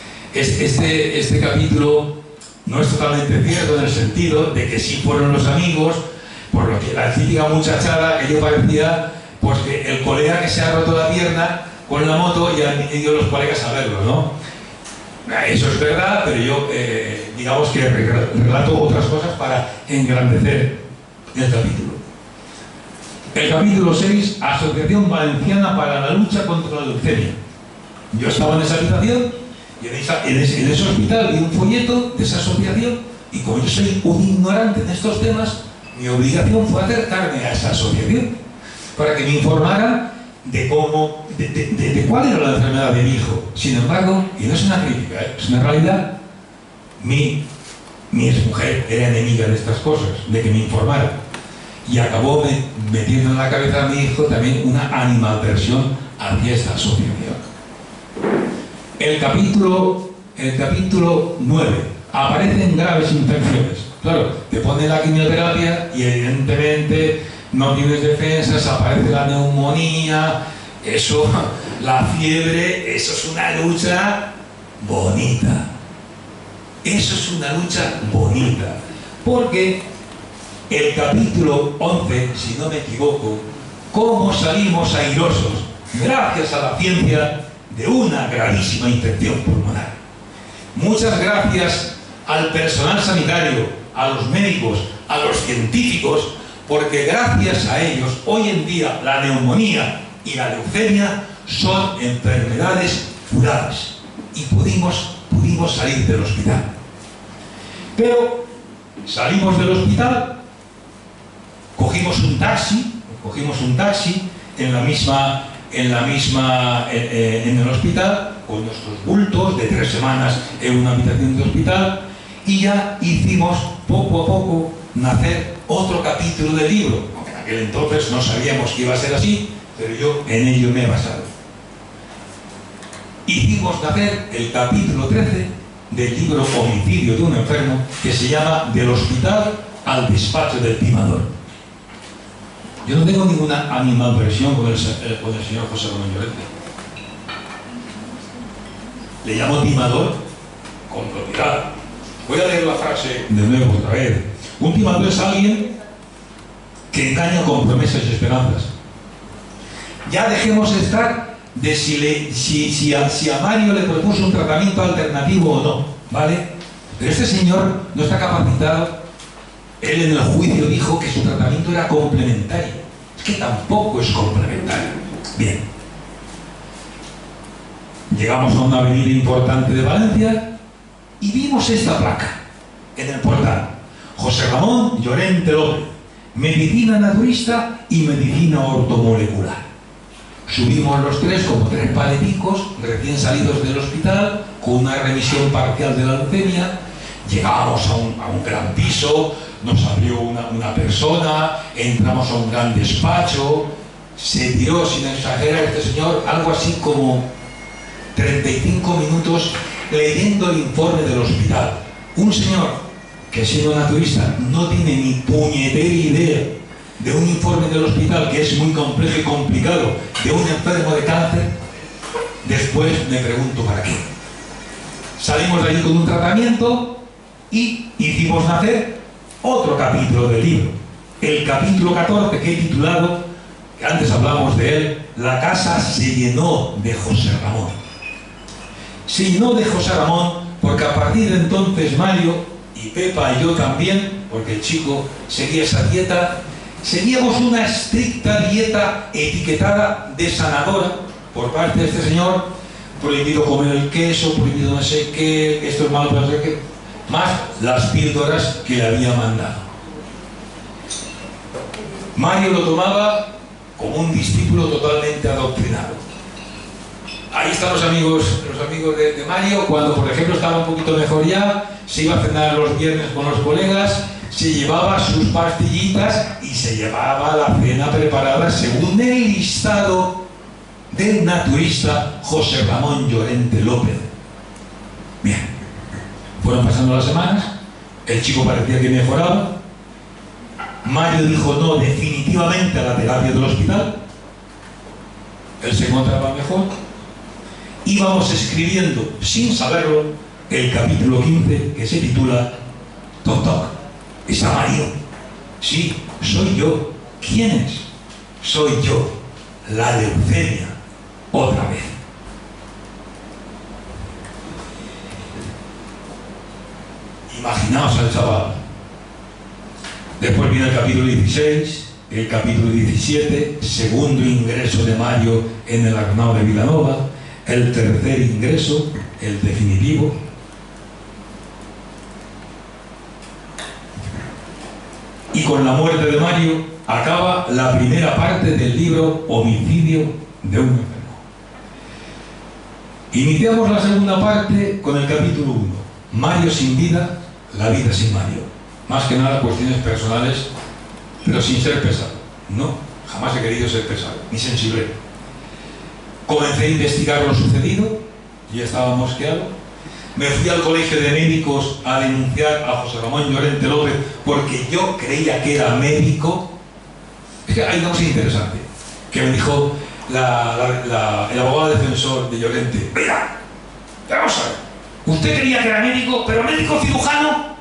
Este capítulo no es totalmente cierto en el sentido de que sí fueron los amigos, por lo que la típica muchachada que yo parecía, pues que el colega que se ha roto la pierna con la moto y han ido los colegas a verlo, ¿no? Eso es verdad, pero yo digamos que relato otras cosas para engrandecer el capítulo. El capítulo 6, Asociación Valenciana para la Lucha contra la Leucemia. Yo estaba en esa habitación y en ese hospital vi un folleto de esa asociación, y como yo soy un ignorante en estos temas, mi obligación fue acercarme a esa asociación para que me informaran de cómo, de cuál era la enfermedad de mi hijo. Sin embargo, y no es una crítica, es una realidad, mi exmujer era enemiga de estas cosas, de que me informara, y acabó metiendo en la cabeza a mi hijo también una animadversión hacia esta asociación. El capítulo 9, aparecen graves infecciones. Claro, te pone la quimioterapia y evidentemente no tienes defensas, aparece la neumonía, eso, la fiebre, eso es una lucha bonita. Eso es una lucha bonita. Porque el capítulo 11, si no me equivoco, cómo salimos airosos gracias a la ciencia de una gravísima infección pulmonar. Muchas gracias al personal sanitario, a los médicos, a los científicos, porque gracias a ellos hoy en día la neumonía y la leucemia son enfermedades curables y pudimos salir del hospital. Pero salimos del hospital, cogimos un taxi en el hospital, con nuestros bultos de 3 semanas en una habitación de hospital, y ya hicimos poco a poco nacer otro capítulo del libro, aunque en aquel entonces no sabíamos que iba a ser así, pero yo en ello me he basado. Hicimos nacer el capítulo 13 del libro Homicidio de un enfermo, que se llama Del hospital al despacho del timador. Yo no tengo ninguna animadversión con el señor José Ramón Llorente. Le llamo timador con propiedad. Voy a leer la frase de nuevo otra vez. Un timador es alguien que engaña con promesas y esperanzas. Ya dejemos de estar de si a Mario le propuso un tratamiento alternativo o no, ¿vale? Pero este señor no está capacitado. Él en el juicio dijo que su tratamiento era complementario. Es que tampoco es complementario. Bien. Llegamos a una avenida importante de Valencia y vimos esta placa en el portal. José Ramón Llorente López, medicina naturista y medicina ortomolecular. Subimos los tres como 3 paleticos recién salidos del hospital con una remisión parcial de la leucemia. Llegamos a un gran piso, nos abrió una persona, entramos a un gran despacho, se tiró, sin exagerar, este señor algo así como 35 minutos leyendo el informe del hospital. Un señor que, siendo naturista, no tiene ni puñetera idea de un informe del hospital que es muy complejo y complicado, de un enfermo de cáncer. Después me pregunto para qué. Salimos de allí con un tratamiento y hicimos nacer otro capítulo del libro, el capítulo 14, que he titulado, que antes hablamos de él, La casa se llenó de José Ramón. Se llenó de José Ramón porque a partir de entonces Mario y Pepa y yo también, porque el chico seguía esa dieta, Seguíamos una estricta dieta etiquetada de sanadora por parte de este señor. Prohibido comer el queso, prohibido no sé qué, esto es malo, no sé qué, más las píldoras que le había mandado. Mario lo tomaba como un discípulo totalmente adoctrinado. Ahí están los amigos de Mario, cuando por ejemplo estaba un poquito mejor ya, se iba a cenar los viernes con los colegas, se llevaba sus pastillitas y se llevaba la cena preparada según el listado del naturista José Ramón Llorente López. Bien, fueron pasando las semanas, el chico parecía que mejoraba. Mario dijo no definitivamente a la terapia del hospital. Él se encontraba mejor. Íbamos escribiendo, sin saberlo, el capítulo 15, que se titula Toc Toc. ¿Está Mario? Sí, soy yo. ¿Quién es? Soy yo, la leucemia, otra vez. Imaginaos al chaval. Después viene el capítulo 16, el capítulo 17, segundo ingreso de Mario en el Arnao de Vilanova, el tercer ingreso, el definitivo. Y con la muerte de Mario acaba la primera parte del libro Homicidio de un enfermo. Iniciamos la segunda parte con el capítulo 1, Mario sin vida, la vida sin Mario. Más que nada cuestiones personales, pero sin ser pesado. No, jamás he querido ser pesado, ni sensible. Comencé a investigar lo sucedido, ya estaba mosqueado. Me fui al colegio de médicos a denunciar a José Ramón Llorente López porque yo creía que era médico. Es que hay una cosa interesante que me dijo el abogado defensor de Llorente. Mira, vamos a ver, usted creía que era médico, pero médico cirujano.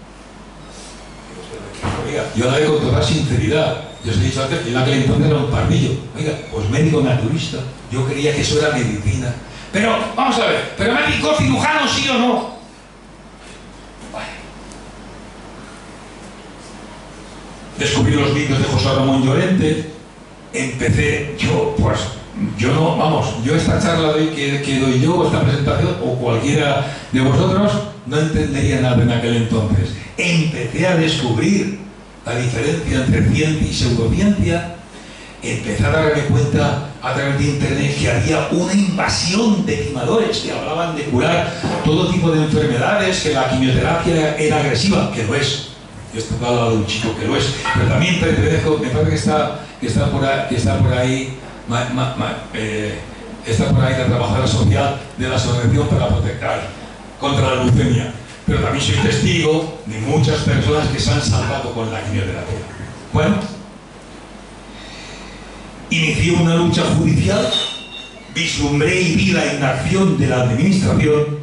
Oiga, yo la digo con toda sinceridad. Yo os he dicho antes que en aquel entonces era un pardillo. Oiga, pues médico naturista. Yo creía que eso era medicina. Pero, vamos a ver, ¿pero médico cirujano sí o no? Vale. Descubrí los vídeos de José Ramón Llorente. Empecé, yo no, vamos, yo esta charla que doy yo, esta presentación, o cualquiera de vosotros, no entendería nada en aquel entonces. Empecé a descubrir la diferencia entre ciencia y pseudociencia. Empecé a darme cuenta a través de internet que había una invasión de timadores que hablaban de curar todo tipo de enfermedades, que la quimioterapia era agresiva, que lo es. Yo estoy al lado de un chico que lo es, pero también te dejo, me parece que está por ahí la trabajadora social de la Asociación para Protectar contra la Leucemia. Pero también soy testigo de muchas personas que se han salvado con la quimioterapia. Bueno, inicié una lucha judicial, vislumbré y vi la inacción de la administración,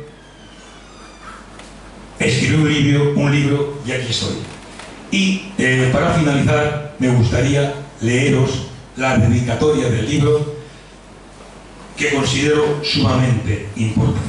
escribí un libro y aquí estoy. Y para finalizar, me gustaría leeros la dedicatoria del libro que considero sumamente importante.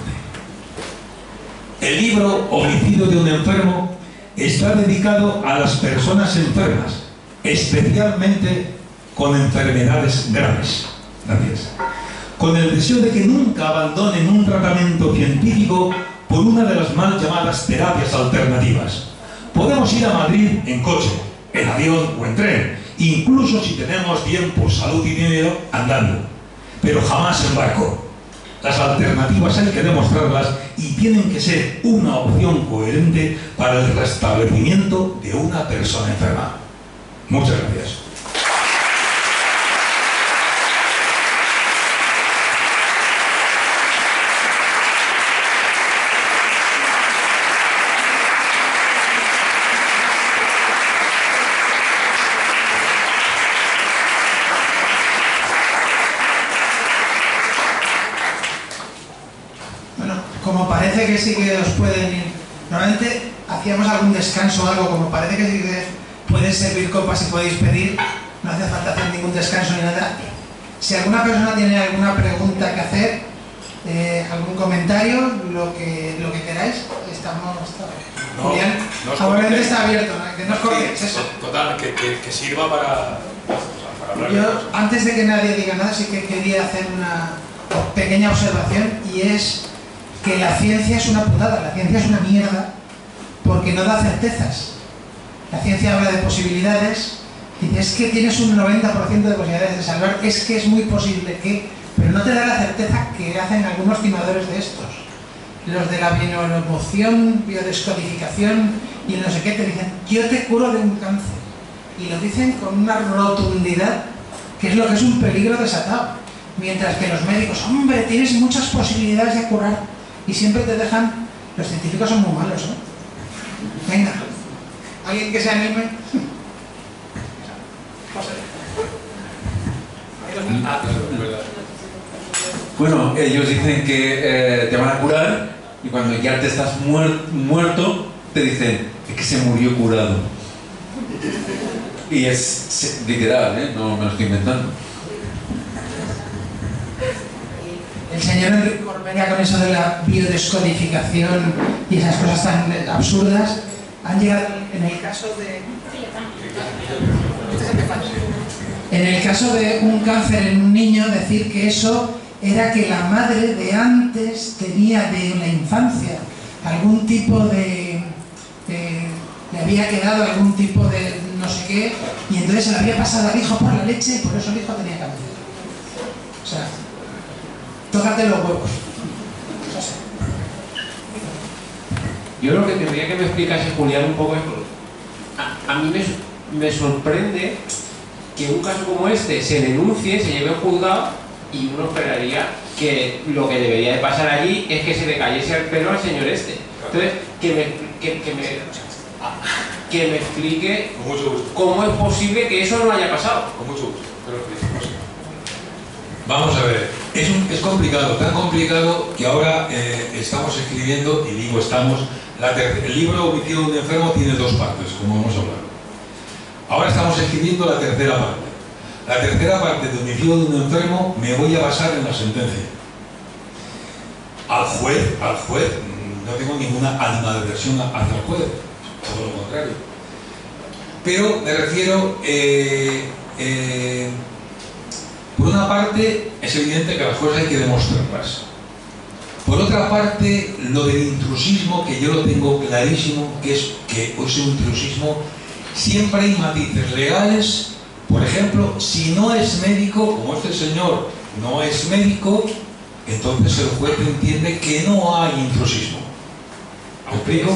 El libro Homicidio de un enfermo está dedicado a las personas enfermas, especialmente con enfermedades graves. Gracias. Con el deseo de que nunca abandonen un tratamiento científico por una de las mal llamadas terapias alternativas. Podemos ir a Madrid en coche, en avión o en tren, incluso si tenemos tiempo, salud y dinero, andando, pero jamás en barco. Las alternativas hay que demostrarlas y tienen que ser una opción coherente para el restablecimiento de una persona enferma. Muchas gracias. Como parece que sí que os pueden ir, normalmente hacíamos algún descanso o algo, como parece que sí que pueden servir copas y podéis pedir, no hace falta hacer ningún descanso ni nada. Si alguna persona tiene alguna pregunta que hacer, ¿Algún comentario? Lo que queráis. Estamos... No, Julián, no os favorablemente cortéis. está abierto, ¿no? Que no os cortéis, eso. Total, que sirva para hablar de Yo, cosas. antes de que nadie diga nada, sí que quería hacer una pequeña observación, y es que la ciencia es una putada, la ciencia es una mierda, porque no da certezas. La ciencia habla de posibilidades, y dice, es que tienes un 90% de posibilidades de salvar, es que es muy posible que... Pero no te da la certeza que hacen algunos timadores de estos. Los de la bioemoción, biodescodificación y no sé qué, te dicen, yo te curo de un cáncer. Y lo dicen con una rotundidad que es lo que es un peligro desatado. Mientras que los médicos, hombre, tienes muchas posibilidades de curar. Y siempre te dejan... Los científicos son muy malos, ¿no? Venga, ¿alguien que se anime? Bueno, ellos dicen que te van a curar y cuando ya te estás muerto, te dicen que se murió curado. Y es literal, no me lo estoy inventando. El señor Enrique Cormeña, con eso de la biodescodificación y esas cosas tan absurdas, han llegado en el caso de... En el caso de un cáncer en un niño, decir que eso era que la madre de antes tenía de la infancia algún tipo de... le había quedado algún tipo de no sé qué, y entonces se le había pasado al hijo por la leche y por eso el hijo tenía cáncer. O sea, tócate los huevos. No sé. Yo lo que querría que me explicase Julián un poco es... A mí me sorprende que un caso como este se denuncie, se lleve a juzgado, y uno esperaría que lo que debería de pasar allí es que se le cayese el pelo al señor este. Entonces, que me explique Con mucho gusto. cómo es posible que eso no haya pasado. Con mucho gusto. Te lo explico. Vamos a ver, es complicado, tan complicado que ahora estamos escribiendo, y digo estamos, el libro Homicidio de un enfermo tiene dos partes, como hemos hablado. Ahora estamos escribiendo la tercera parte. La tercera parte de Homicidio de un enfermo me voy a basar en la sentencia. Al juez, no tengo ninguna animadversión hacia el juez, todo lo contrario. Pero me refiero, por una parte, es evidente que las cosas hay que demostrarlas. Por otra parte, lo del intrusismo, que yo lo tengo clarísimo, que es que ese intrusismo siempre hay matices legales. Por ejemplo, si no es médico, como este señor no es médico, entonces el juez entiende que no hay intrusismo. ¿Me explico?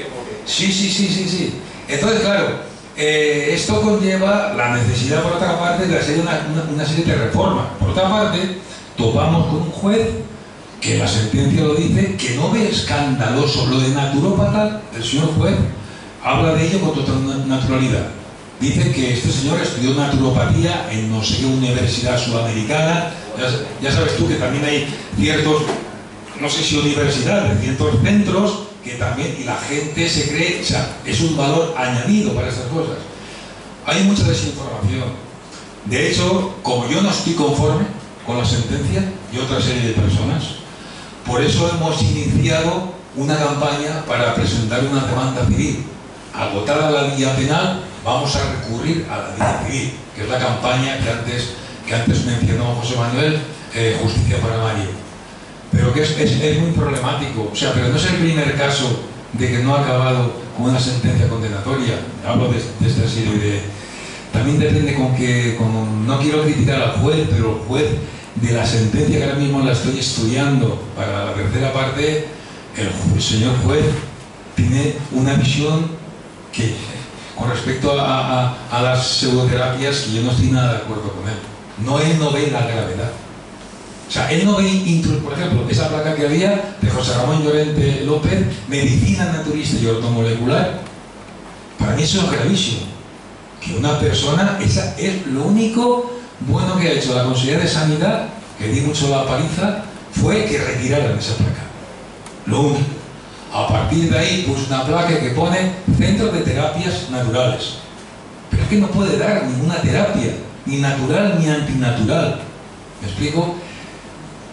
Sí. Entonces, claro, esto conlleva la necesidad, por otra parte, de hacer una serie de reformas. Por otra parte, topamos con un juez que la sentencia lo dice, que no ve escandaloso lo de naturópata. El señor juez habla de ello con total naturalidad. Dice que este señor estudió naturopatía en no sé qué universidad sudamericana. Ya sabes tú que también hay ciertos, no sé si universidades, ciertos centros que también, y la gente se cree, o sea, es un valor añadido para estas cosas. Hay mucha desinformación. De hecho, como yo no estoy conforme con la sentencia y otra serie de personas, por eso hemos iniciado una campaña para presentar una demanda civil. Agotada la vía penal, vamos a recurrir a la vía civil, que es la campaña que antes mencionó José Manuel, Justicia para Mario. Pero que es muy problemático, o sea, pero no es el primer caso de que no ha acabado con una sentencia condenatoria. Hablo de esta serie de... También depende no quiero criticar al juez, pero el juez de la sentencia que ahora mismo la estoy estudiando para la tercera parte, el señor juez tiene una visión que, con respecto a las pseudoterapias, que yo no estoy nada de acuerdo con él. Él no ve la gravedad. O sea, él no ve, por ejemplo, esa placa que había de José Ramón Llorente López, Medicina Naturista y Ortomolecular, para mí eso es gravísimo. Que una persona, esa es lo único bueno que ha hecho la Consejería de Sanidad, que di mucho la paliza, fue que retiraran esa placa. Lo único. A partir de ahí puso una placa que pone Centro de Terapias Naturales. Pero es que no puede dar ninguna terapia, ni natural ni antinatural. ¿Me explico?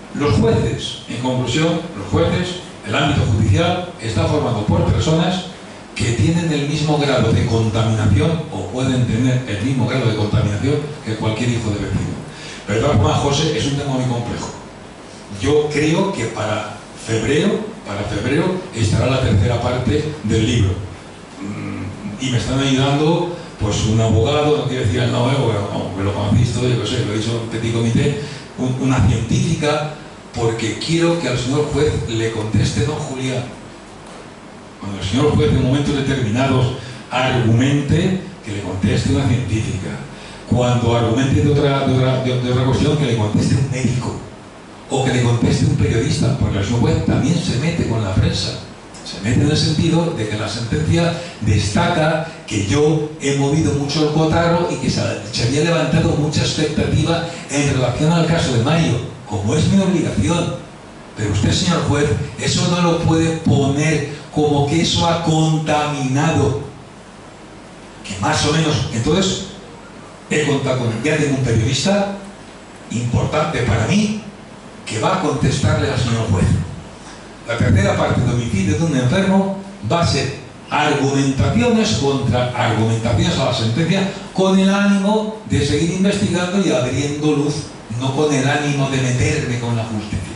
Los jueces, en conclusión, los jueces, el ámbito judicial está formado por personas que tienen el mismo grado de contaminación o pueden tener el mismo grado de contaminación que cualquier hijo de vecino. Pero de todas formas, José, es un tema muy complejo. Yo creo que para febrero estará la tercera parte del libro. Y me están ayudando pues un abogado, no quiero decir el nombre, porque lo conocéis todo, yo qué sé, lo he dicho en petit comité, una científica, porque quiero que al señor juez le conteste don Julián. Cuando el señor juez en momentos determinados argumente, que le conteste una científica. Cuando argumente de otra cuestión, que le conteste un médico. O que le conteste un periodista, porque el señor juez también se mete con la prensa. Se mete en el sentido de que la sentencia destaca que yo he movido mucho el cotarro y que se había levantado mucha expectativa en relación al caso de Mario, como es mi obligación. Pero usted, señor juez, eso no lo puede poner como que eso ha contaminado. Que más o menos, entonces, he contado con ya tengo un periodista importante para mí que va a contestarle al señor juez. La tercera parte de homicidio de un enfermo va a ser argumentaciones contra argumentaciones a la sentencia con el ánimo de seguir investigando y abriendo luz, no con el ánimo de meterme con la justicia.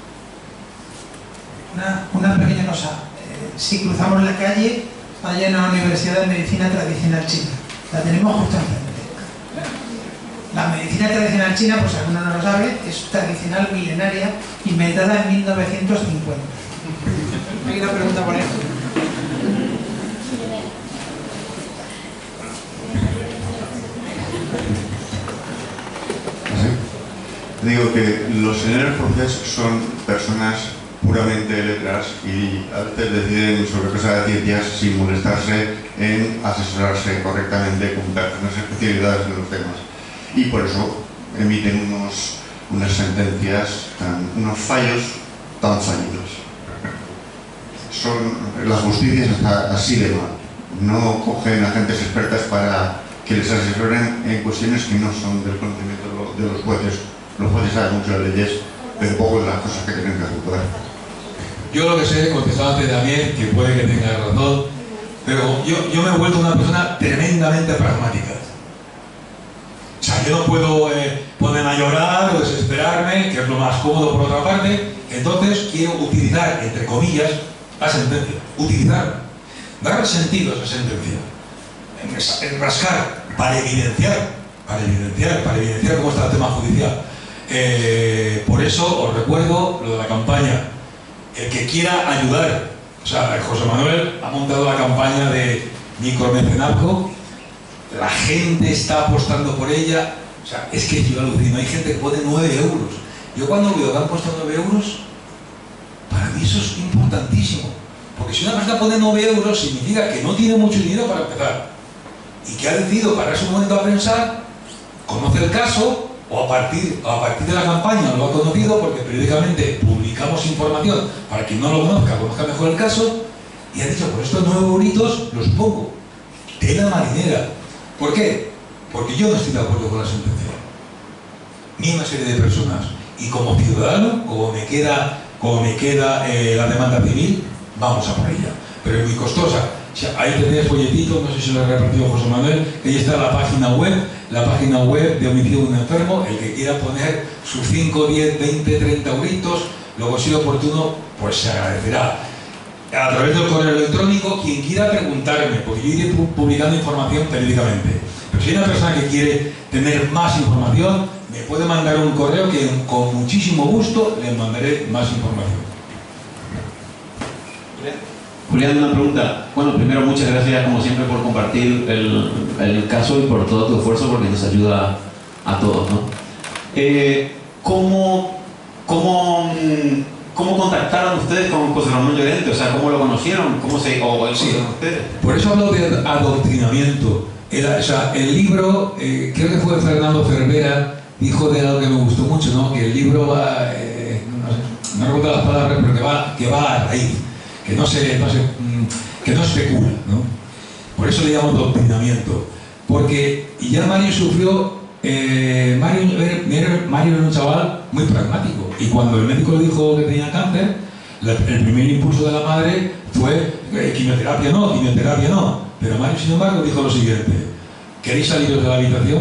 Una pequeña cosa. Si cruzamos la calle, hay una Universidad de Medicina Tradicional China. La tenemos justo enfrente. La medicina tradicional china, pues alguno no lo sabe, es tradicional, milenaria, inventada en 1950. ¿Hay una pregunta por esto? Digo que los señores jueces son personas puramente letras y a veces deciden sobre cosas de ciencias sin molestarse en asesorarse correctamente con personas especializadas en los temas. Y por eso emiten unas sentencias, unos fallos tan fallidos. La justicia está así de mal. No cogen agentes expertas para que les asesoren en cuestiones que no son del conocimiento de los jueces. Los jueces saben mucho de leyes, pero poco de las cosas que tienen que actuar. Yo lo que sé, contestaba antes Daniel, que puede que tenga razón, pero yo me he vuelto una persona tremendamente pragmática. O sea, yo no puedo ponerme a llorar o desesperarme, que es lo más cómodo por otra parte. Entonces quiero utilizar, entre comillas, la sentencia. Utilizarla. Dar sentido a esa sentencia. Enrascar para evidenciar cómo está el tema judicial. Por eso os recuerdo lo de la campaña. El que quiera ayudar, o sea, José Manuel ha montado la campaña de micromecenazgo. La gente está apostando por ella. O sea, es que yo alucino. Hay gente que pone 9 euros. Yo cuando veo que han puesto 9 euros, para mí eso es importantísimo. Porque si una persona pone 9 euros, significa que no tiene mucho dinero para empezar. Y que ha decidido pararse un momento a pensar, conoce el caso, o a partir de la campaña lo ha conocido, porque periódicamente publicamos información para quien no lo conozca mejor el caso, y ha dicho, por estos 9 euritos los pongo. Tela marinera. ¿Por qué? Porque yo no estoy de acuerdo con la sentencia. Ni una serie de personas. Y como ciudadano, como me queda la demanda civil, vamos a por ella. Pero es muy costosa. O sea, ahí tenéis folletito, no sé si lo ha repartido José Manuel, que ahí está la página web de homicidio de un enfermo. El que quiera poner sus 5, 10, 20, 30 euritos, luego si es oportuno, pues se agradecerá. A través del correo electrónico, quien quiera preguntarme, porque yo iré publicando información periódicamente. Pero si hay una persona que quiere tener más información, me puede mandar un correo que con muchísimo gusto le mandaré más información. Julián, una pregunta. Bueno, primero, muchas gracias como siempre por compartir el caso y por todo tu esfuerzo, porque nos ayuda a todos, ¿no? ¿Cómo contactaron ustedes con José Ramón Llorente? O sea, ¿cómo lo conocieron? ¿Cómo se conocieron ustedes? Por eso hablo de adoctrinamiento. El libro, creo que fue Fernando Cervera, dijo de algo que me gustó mucho, ¿no? Que el libro va, no recuerdo las palabras, pero que va a raíz, que no especula, ¿no? Por eso le llamo adoctrinamiento. Porque ya Mario sufrió, Mario Mario era un chaval muy pragmático. Y cuando el médico le dijo que tenía cáncer, el primer impulso de la madre fue quimioterapia no. Pero Mario, sin embargo, dijo lo siguiente: ¿queréis saliros de la habitación?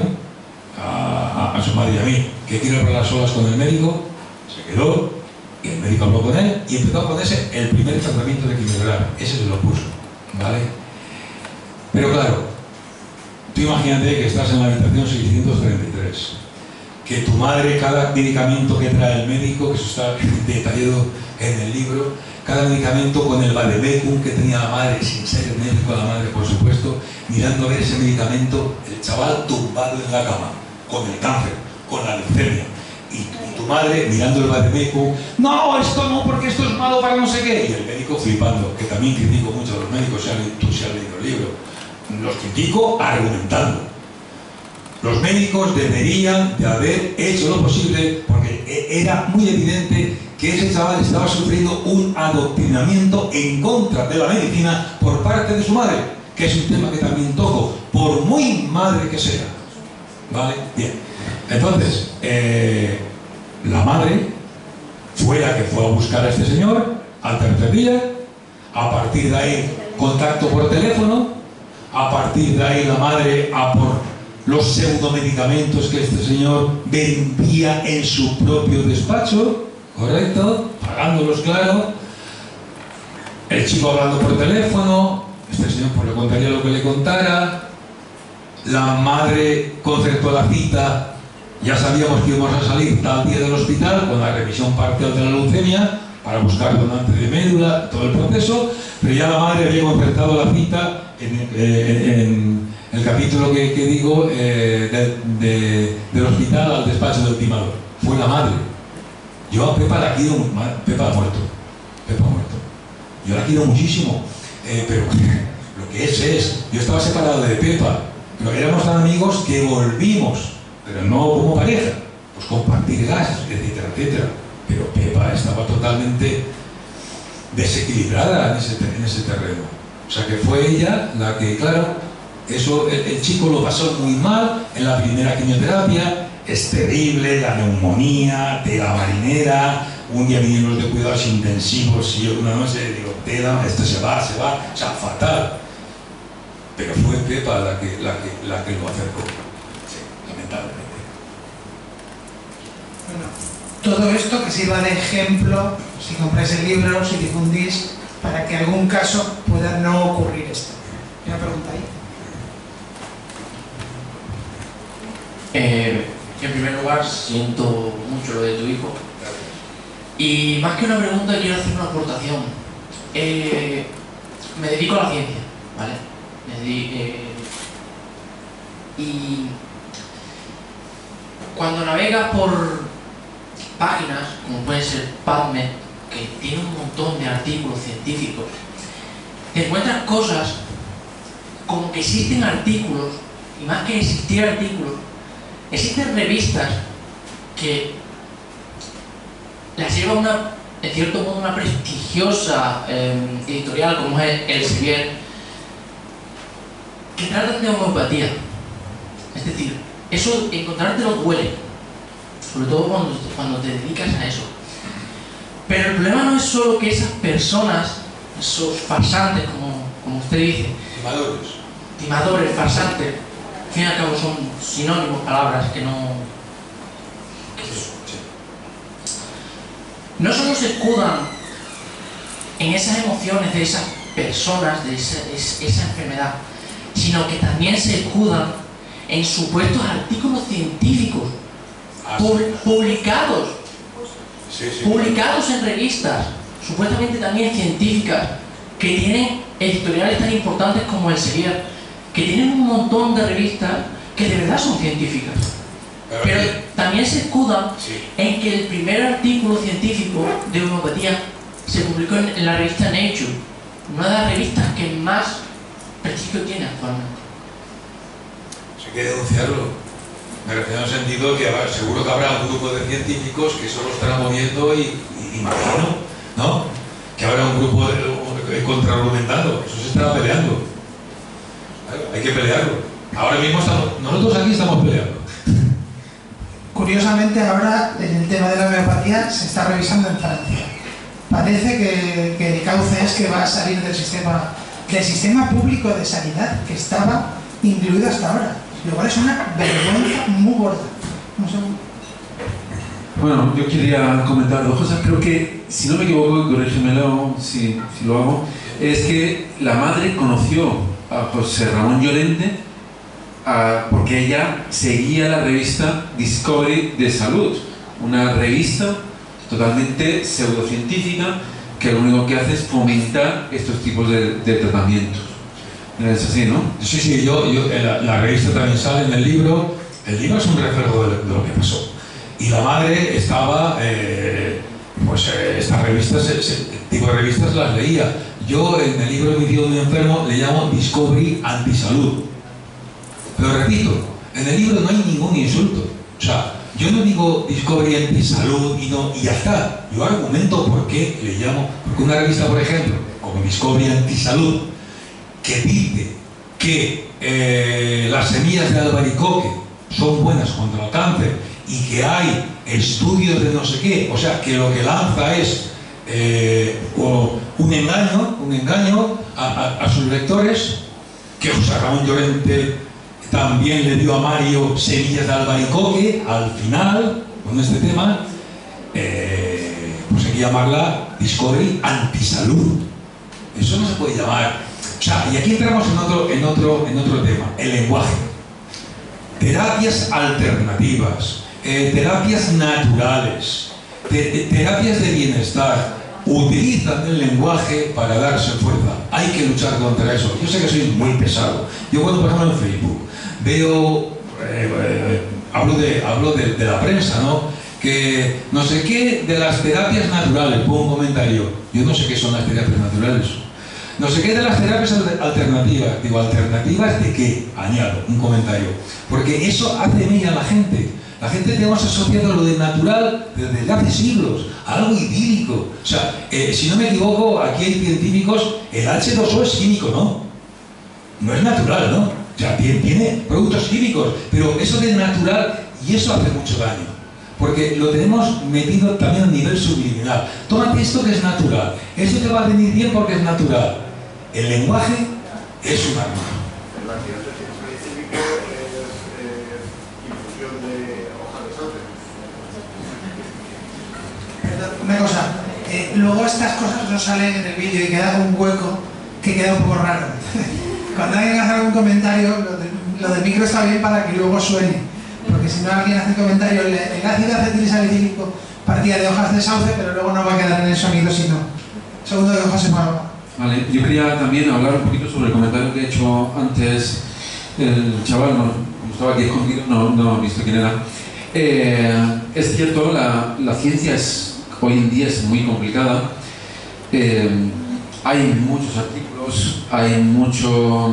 A su madre y a mí, que quiero hablar solas con el médico. Se quedó, y el médico habló con él y empezó a ponerse el primer tratamiento de quimioterapia. Ese se lo puso, ¿vale? Pero claro, tú imagínate que estás en la habitación 633, que tu madre, cada medicamento que trae el médico, que eso está detallado en el libro, cada medicamento con el vademecum que tenía la madre, sin ser el médico, la madre por supuesto, mirando a ver ese medicamento, el chaval tumbado en la cama, con el cáncer, con la leucemia, y tu madre mirando el vademecum, no, esto no, porque esto es malo para no sé qué, y el médico flipando, que también critico mucho a los médicos, tú si has leído el libro, los critico argumentando. Los médicos deberían de haber hecho lo posible, porque era muy evidente que ese chaval estaba sufriendo un adoctrinamiento en contra de la medicina por parte de su madre, que es un tema que también toco, por muy madre que sea. ¿Vale? Bien. Entonces, la madre fue la que fue a buscar a este señor al tercer día. A partir de ahí, contacto por teléfono. A partir de ahí, la madre a por los pseudomedicamentos que este señor vendía en su propio despacho, ¿correcto? Pagándolos, claro. El chico hablando por teléfono, este señor pues le contaría lo que le contara. La madre concertó la cita, ya sabíamos que íbamos a salir tal día del hospital con la revisión parcial de la leucemia para buscar donante de médula, todo el proceso, pero ya la madre había concertado la cita en el capítulo que digo del hospital al despacho del timador. Fue la madre. Yo a Pepa la quiero, Pepa ha muerto, yo la quiero muchísimo, pero lo que es, yo estaba separado de Pepa, pero éramos tan amigos que volvimos, pero no como pareja, pues compartir gases, etcétera, etcétera, pero Pepa estaba totalmente desequilibrada en ese terreno, o sea que fue ella la que, claro, eso, el chico lo pasó muy mal en la primera quimioterapia, es terrible, la neumonía, tela marinera, un día vinieron los de cuidados intensivos y yo una noche digo, tela, esto se va, o sea, fatal. Pero fue Pepa la que lo acercó, sí, lamentablemente. Bueno, todo esto que sirva de ejemplo, si compráis el libro, si difundís, para que algún caso pueda no ocurrir esto. ¿Hay una pregunta ahí? En primer lugar, siento mucho lo de tu hijo. Y más que una pregunta, quiero hacer una aportación. Me dedico a la ciencia, ¿vale? Y cuando navegas por páginas, como puede ser PubMed, que tiene un montón de artículos científicos, te encuentras cosas como que existen artículos, y más que existir artículos, existen revistas que las lleva en cierto modo una prestigiosa editorial como es Elsevier, que tratan de homeopatía. Es decir, eso encontrártelo duele, sobre todo cuando te dedicas a eso. Pero el problema no es solo que esas personas, esos farsantes, como usted dice, timadores, farsantes, al fin y al cabo son sinónimos, palabras que no solo se escudan en esas emociones de esas personas, de esa enfermedad, sino que también se escudan en supuestos artículos científicos publicados en revistas, supuestamente también científicas, que tienen editoriales tan importantes como Elsevier, que tienen un montón de revistas que de verdad son científicas. Pero también se escudan en que el primer artículo científico de homeopatía se publicó en la revista Nature, una de las revistas que más prestigio tiene actualmente. Hay que denunciarlo. Me refiero en el sentido que seguro que habrá un grupo de científicos que eso lo estará moviendo y imagino, ¿no? Que habrá un grupo contraargumentando, eso se estará peleando. Claro, hay que pelearlo. Ahora mismo nosotros aquí estamos peleando. Curiosamente ahora en el tema de la homeopatía se está revisando en Francia. Parece que el cauce es que va a salir del sistema público de sanidad que estaba incluido hasta ahora, lo cual es una vergüenza muy gorda. No sé. Bueno, yo quería comentar dos cosas. Creo que, si no me equivoco, corrígemelo si lo hago, es que la madre conoció a José Ramón Llorente porque ella seguía la revista Discovery de Salud, una revista totalmente pseudocientífica que lo único que hace es fomentar estos tipos de tratamientos. Es así, ¿no? Sí, la revista también sale en el libro. El libro es un reflejo de lo que pasó. Y la madre estaba, estas revistas, ese tipo de revistas las leía. Yo en el libro Mi tío muy enfermo le llamo Discovery Antisalud. Pero repito, en el libro no hay ningún insulto. O sea, yo no digo Discovery Antisalud y ya está. Yo argumento por qué le llamo. Porque una revista, por ejemplo, como Discovery Antisalud, que dice que las semillas de albaricoque son buenas contra el cáncer y que hay estudios de no sé qué, o sea, que lo que lanza es un engaño a sus lectores, que José Ramón Llorente también le dio a Mario semillas de albaricoque al final, con este tema, pues hay que llamarla Discovery Antisalud. Eso no se puede llamar. O sea, y aquí entramos en otro tema, el lenguaje. Terapias alternativas, terapias naturales, terapias de bienestar, utilizan el lenguaje para darse fuerza. Hay que luchar contra eso. Yo sé que soy muy pesado. Yo cuando, por ejemplo, en Facebook veo, hablo de la prensa, ¿no? Que no sé qué de las terapias naturales, pongo un comentario. Yo no sé qué son las terapias naturales. No sé qué de las terapias alternativas. Digo, ¿alternativas de qué? Añado un comentario. Porque eso hace mella a la gente. La gente tenemos asociado lo de natural desde hace siglos, a algo idílico. O sea, si no me equivoco, aquí hay científicos, el H2O es químico, ¿no? No es natural, ¿no? O sea, tiene productos químicos, pero eso de natural, y eso hace mucho daño. Porque lo tenemos metido también a nivel subliminal. Tómate esto que es natural. Esto te va a venir bien porque es natural. El lenguaje es un arma. El antidepresivo es infusión de hoja de sauce. Una cosa, luego estas cosas no salen en el vídeo y queda un hueco que queda un poco raro. Cuando alguien hace algún comentario, lo del micro está bien para que luego suene. Porque si no alguien hace comentario, el ácido acetilsalicílico partía de hojas de sauce, pero luego no va a quedar en el sonido, sino segundo de José Manuel. Vale, yo quería también hablar un poquito sobre el comentario que he hecho antes. El chaval, como estaba aquí escondido, no he visto quién era. Es cierto, la ciencia hoy en día es muy complicada. Hay muchos artículos, hay mucho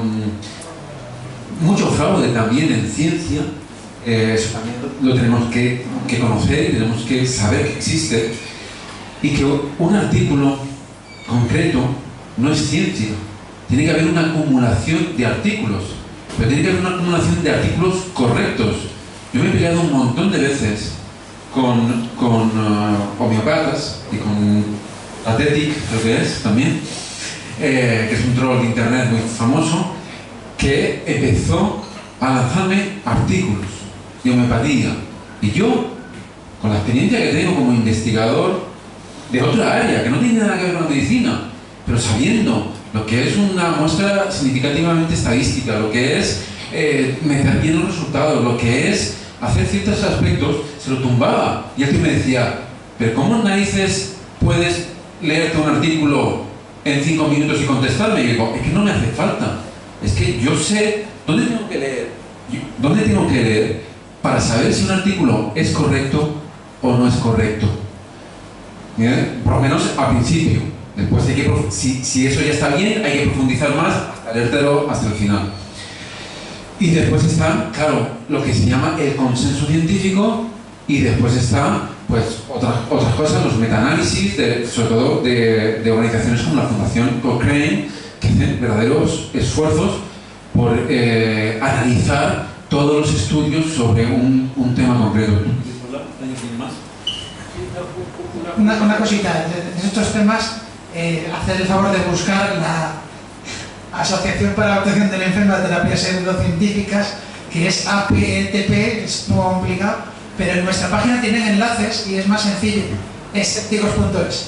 fraude también en ciencia. Eso también lo tenemos que conocer, tenemos que saber que existe. Y que un artículo concreto no es ciencia. Tiene que haber una acumulación de artículos, pero tiene que haber una acumulación de artículos correctos. Yo me he peleado un montón de veces con homeopatas y con Athetic, creo que es también, que es un troll de internet muy famoso, que empezó a lanzarme artículos de homeopatía. Y yo, con la experiencia que tengo como investigador de otra área, que no tiene nada que ver con la medicina, pero sabiendo lo que es una muestra significativamente estadística, lo que es meter bien los resultados, lo que es hacer ciertos aspectos, se lo tumbaba. Y alguien me decía, pero ¿cómo narices puedes leerte un artículo en 5 minutos y contestarme? Y digo, es que no me hace falta. Es que yo sé dónde tengo que leer para saber si un artículo es correcto o no es correcto. ¿Bien? Por lo menos al principio. Después hay que, si eso ya está bien, hay que profundizar más hasta leértelo hasta el final. Y después está, claro, lo que se llama el consenso científico, y después está, pues, otras cosas, los metaanálisis, sobre todo de organizaciones como la Fundación Cochrane, que hacen verdaderos esfuerzos por analizar todos los estudios sobre un tema concreto. ¿Alguien tiene más? Una cosita, en estos temas, hacer el favor de buscar la Asociación para la Protección del Enfermo de Terapias Pseudocientíficas, que es APETP, es un poco complicado, pero en nuestra página tienen enlaces y es más sencillo, es escépticos.es.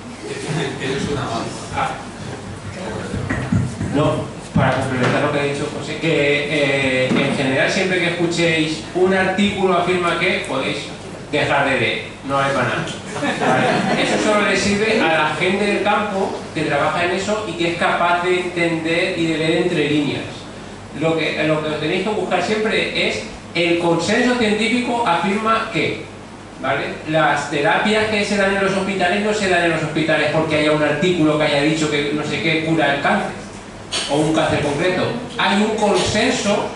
No, para complementar lo que ha dicho José, que en general siempre que escuchéis un artículo afirma que podéis dejar de leer, no vale para nada. ¿Vale? Eso solo le sirve a la gente del campo que trabaja en eso y que es capaz de entender y de leer entre líneas. Lo que tenéis que buscar siempre es el consenso científico afirma que, ¿vale? Las terapias que se dan en los hospitales no se dan en los hospitales porque haya un artículo que haya dicho que no sé qué cura el cáncer o un cáncer concreto. Hay un consenso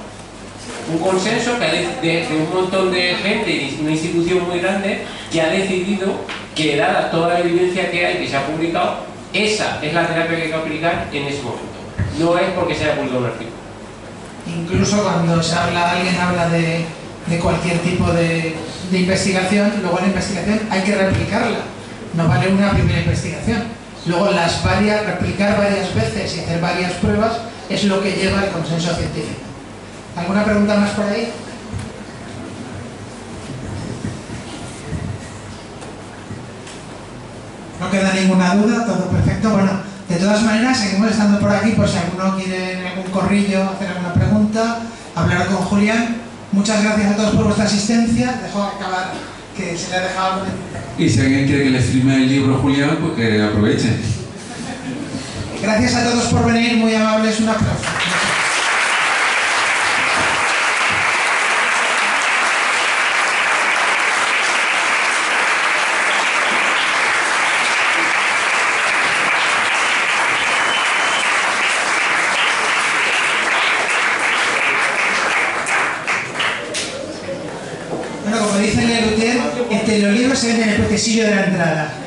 que de un montón de gente y una institución muy grande que ha decidido que, dada toda la evidencia que hay, que se ha publicado, esa es la terapia que hay que aplicar en ese momento. No es porque se haya publicado un artículo. Incluso cuando alguien habla de cualquier tipo de investigación, luego la investigación hay que replicarla. No vale una primera investigación. Luego replicar varias veces y hacer varias pruebas es lo que lleva al consenso científico. ¿Alguna pregunta más por ahí? No queda ninguna duda, todo perfecto. Bueno, de todas maneras, seguimos estando por aquí por si alguno quiere en algún corrillo hacer alguna pregunta, hablar con Julián. Muchas gracias a todos por vuestra asistencia. Dejo acabar, que se le ha dejado... Y si alguien quiere que le firme el libro Julián, pues que aproveche. Gracias a todos por venir, muy amables, un aplauso. Bueno, como dice Lelutier, el libro se vende en el puestecillo de la entrada.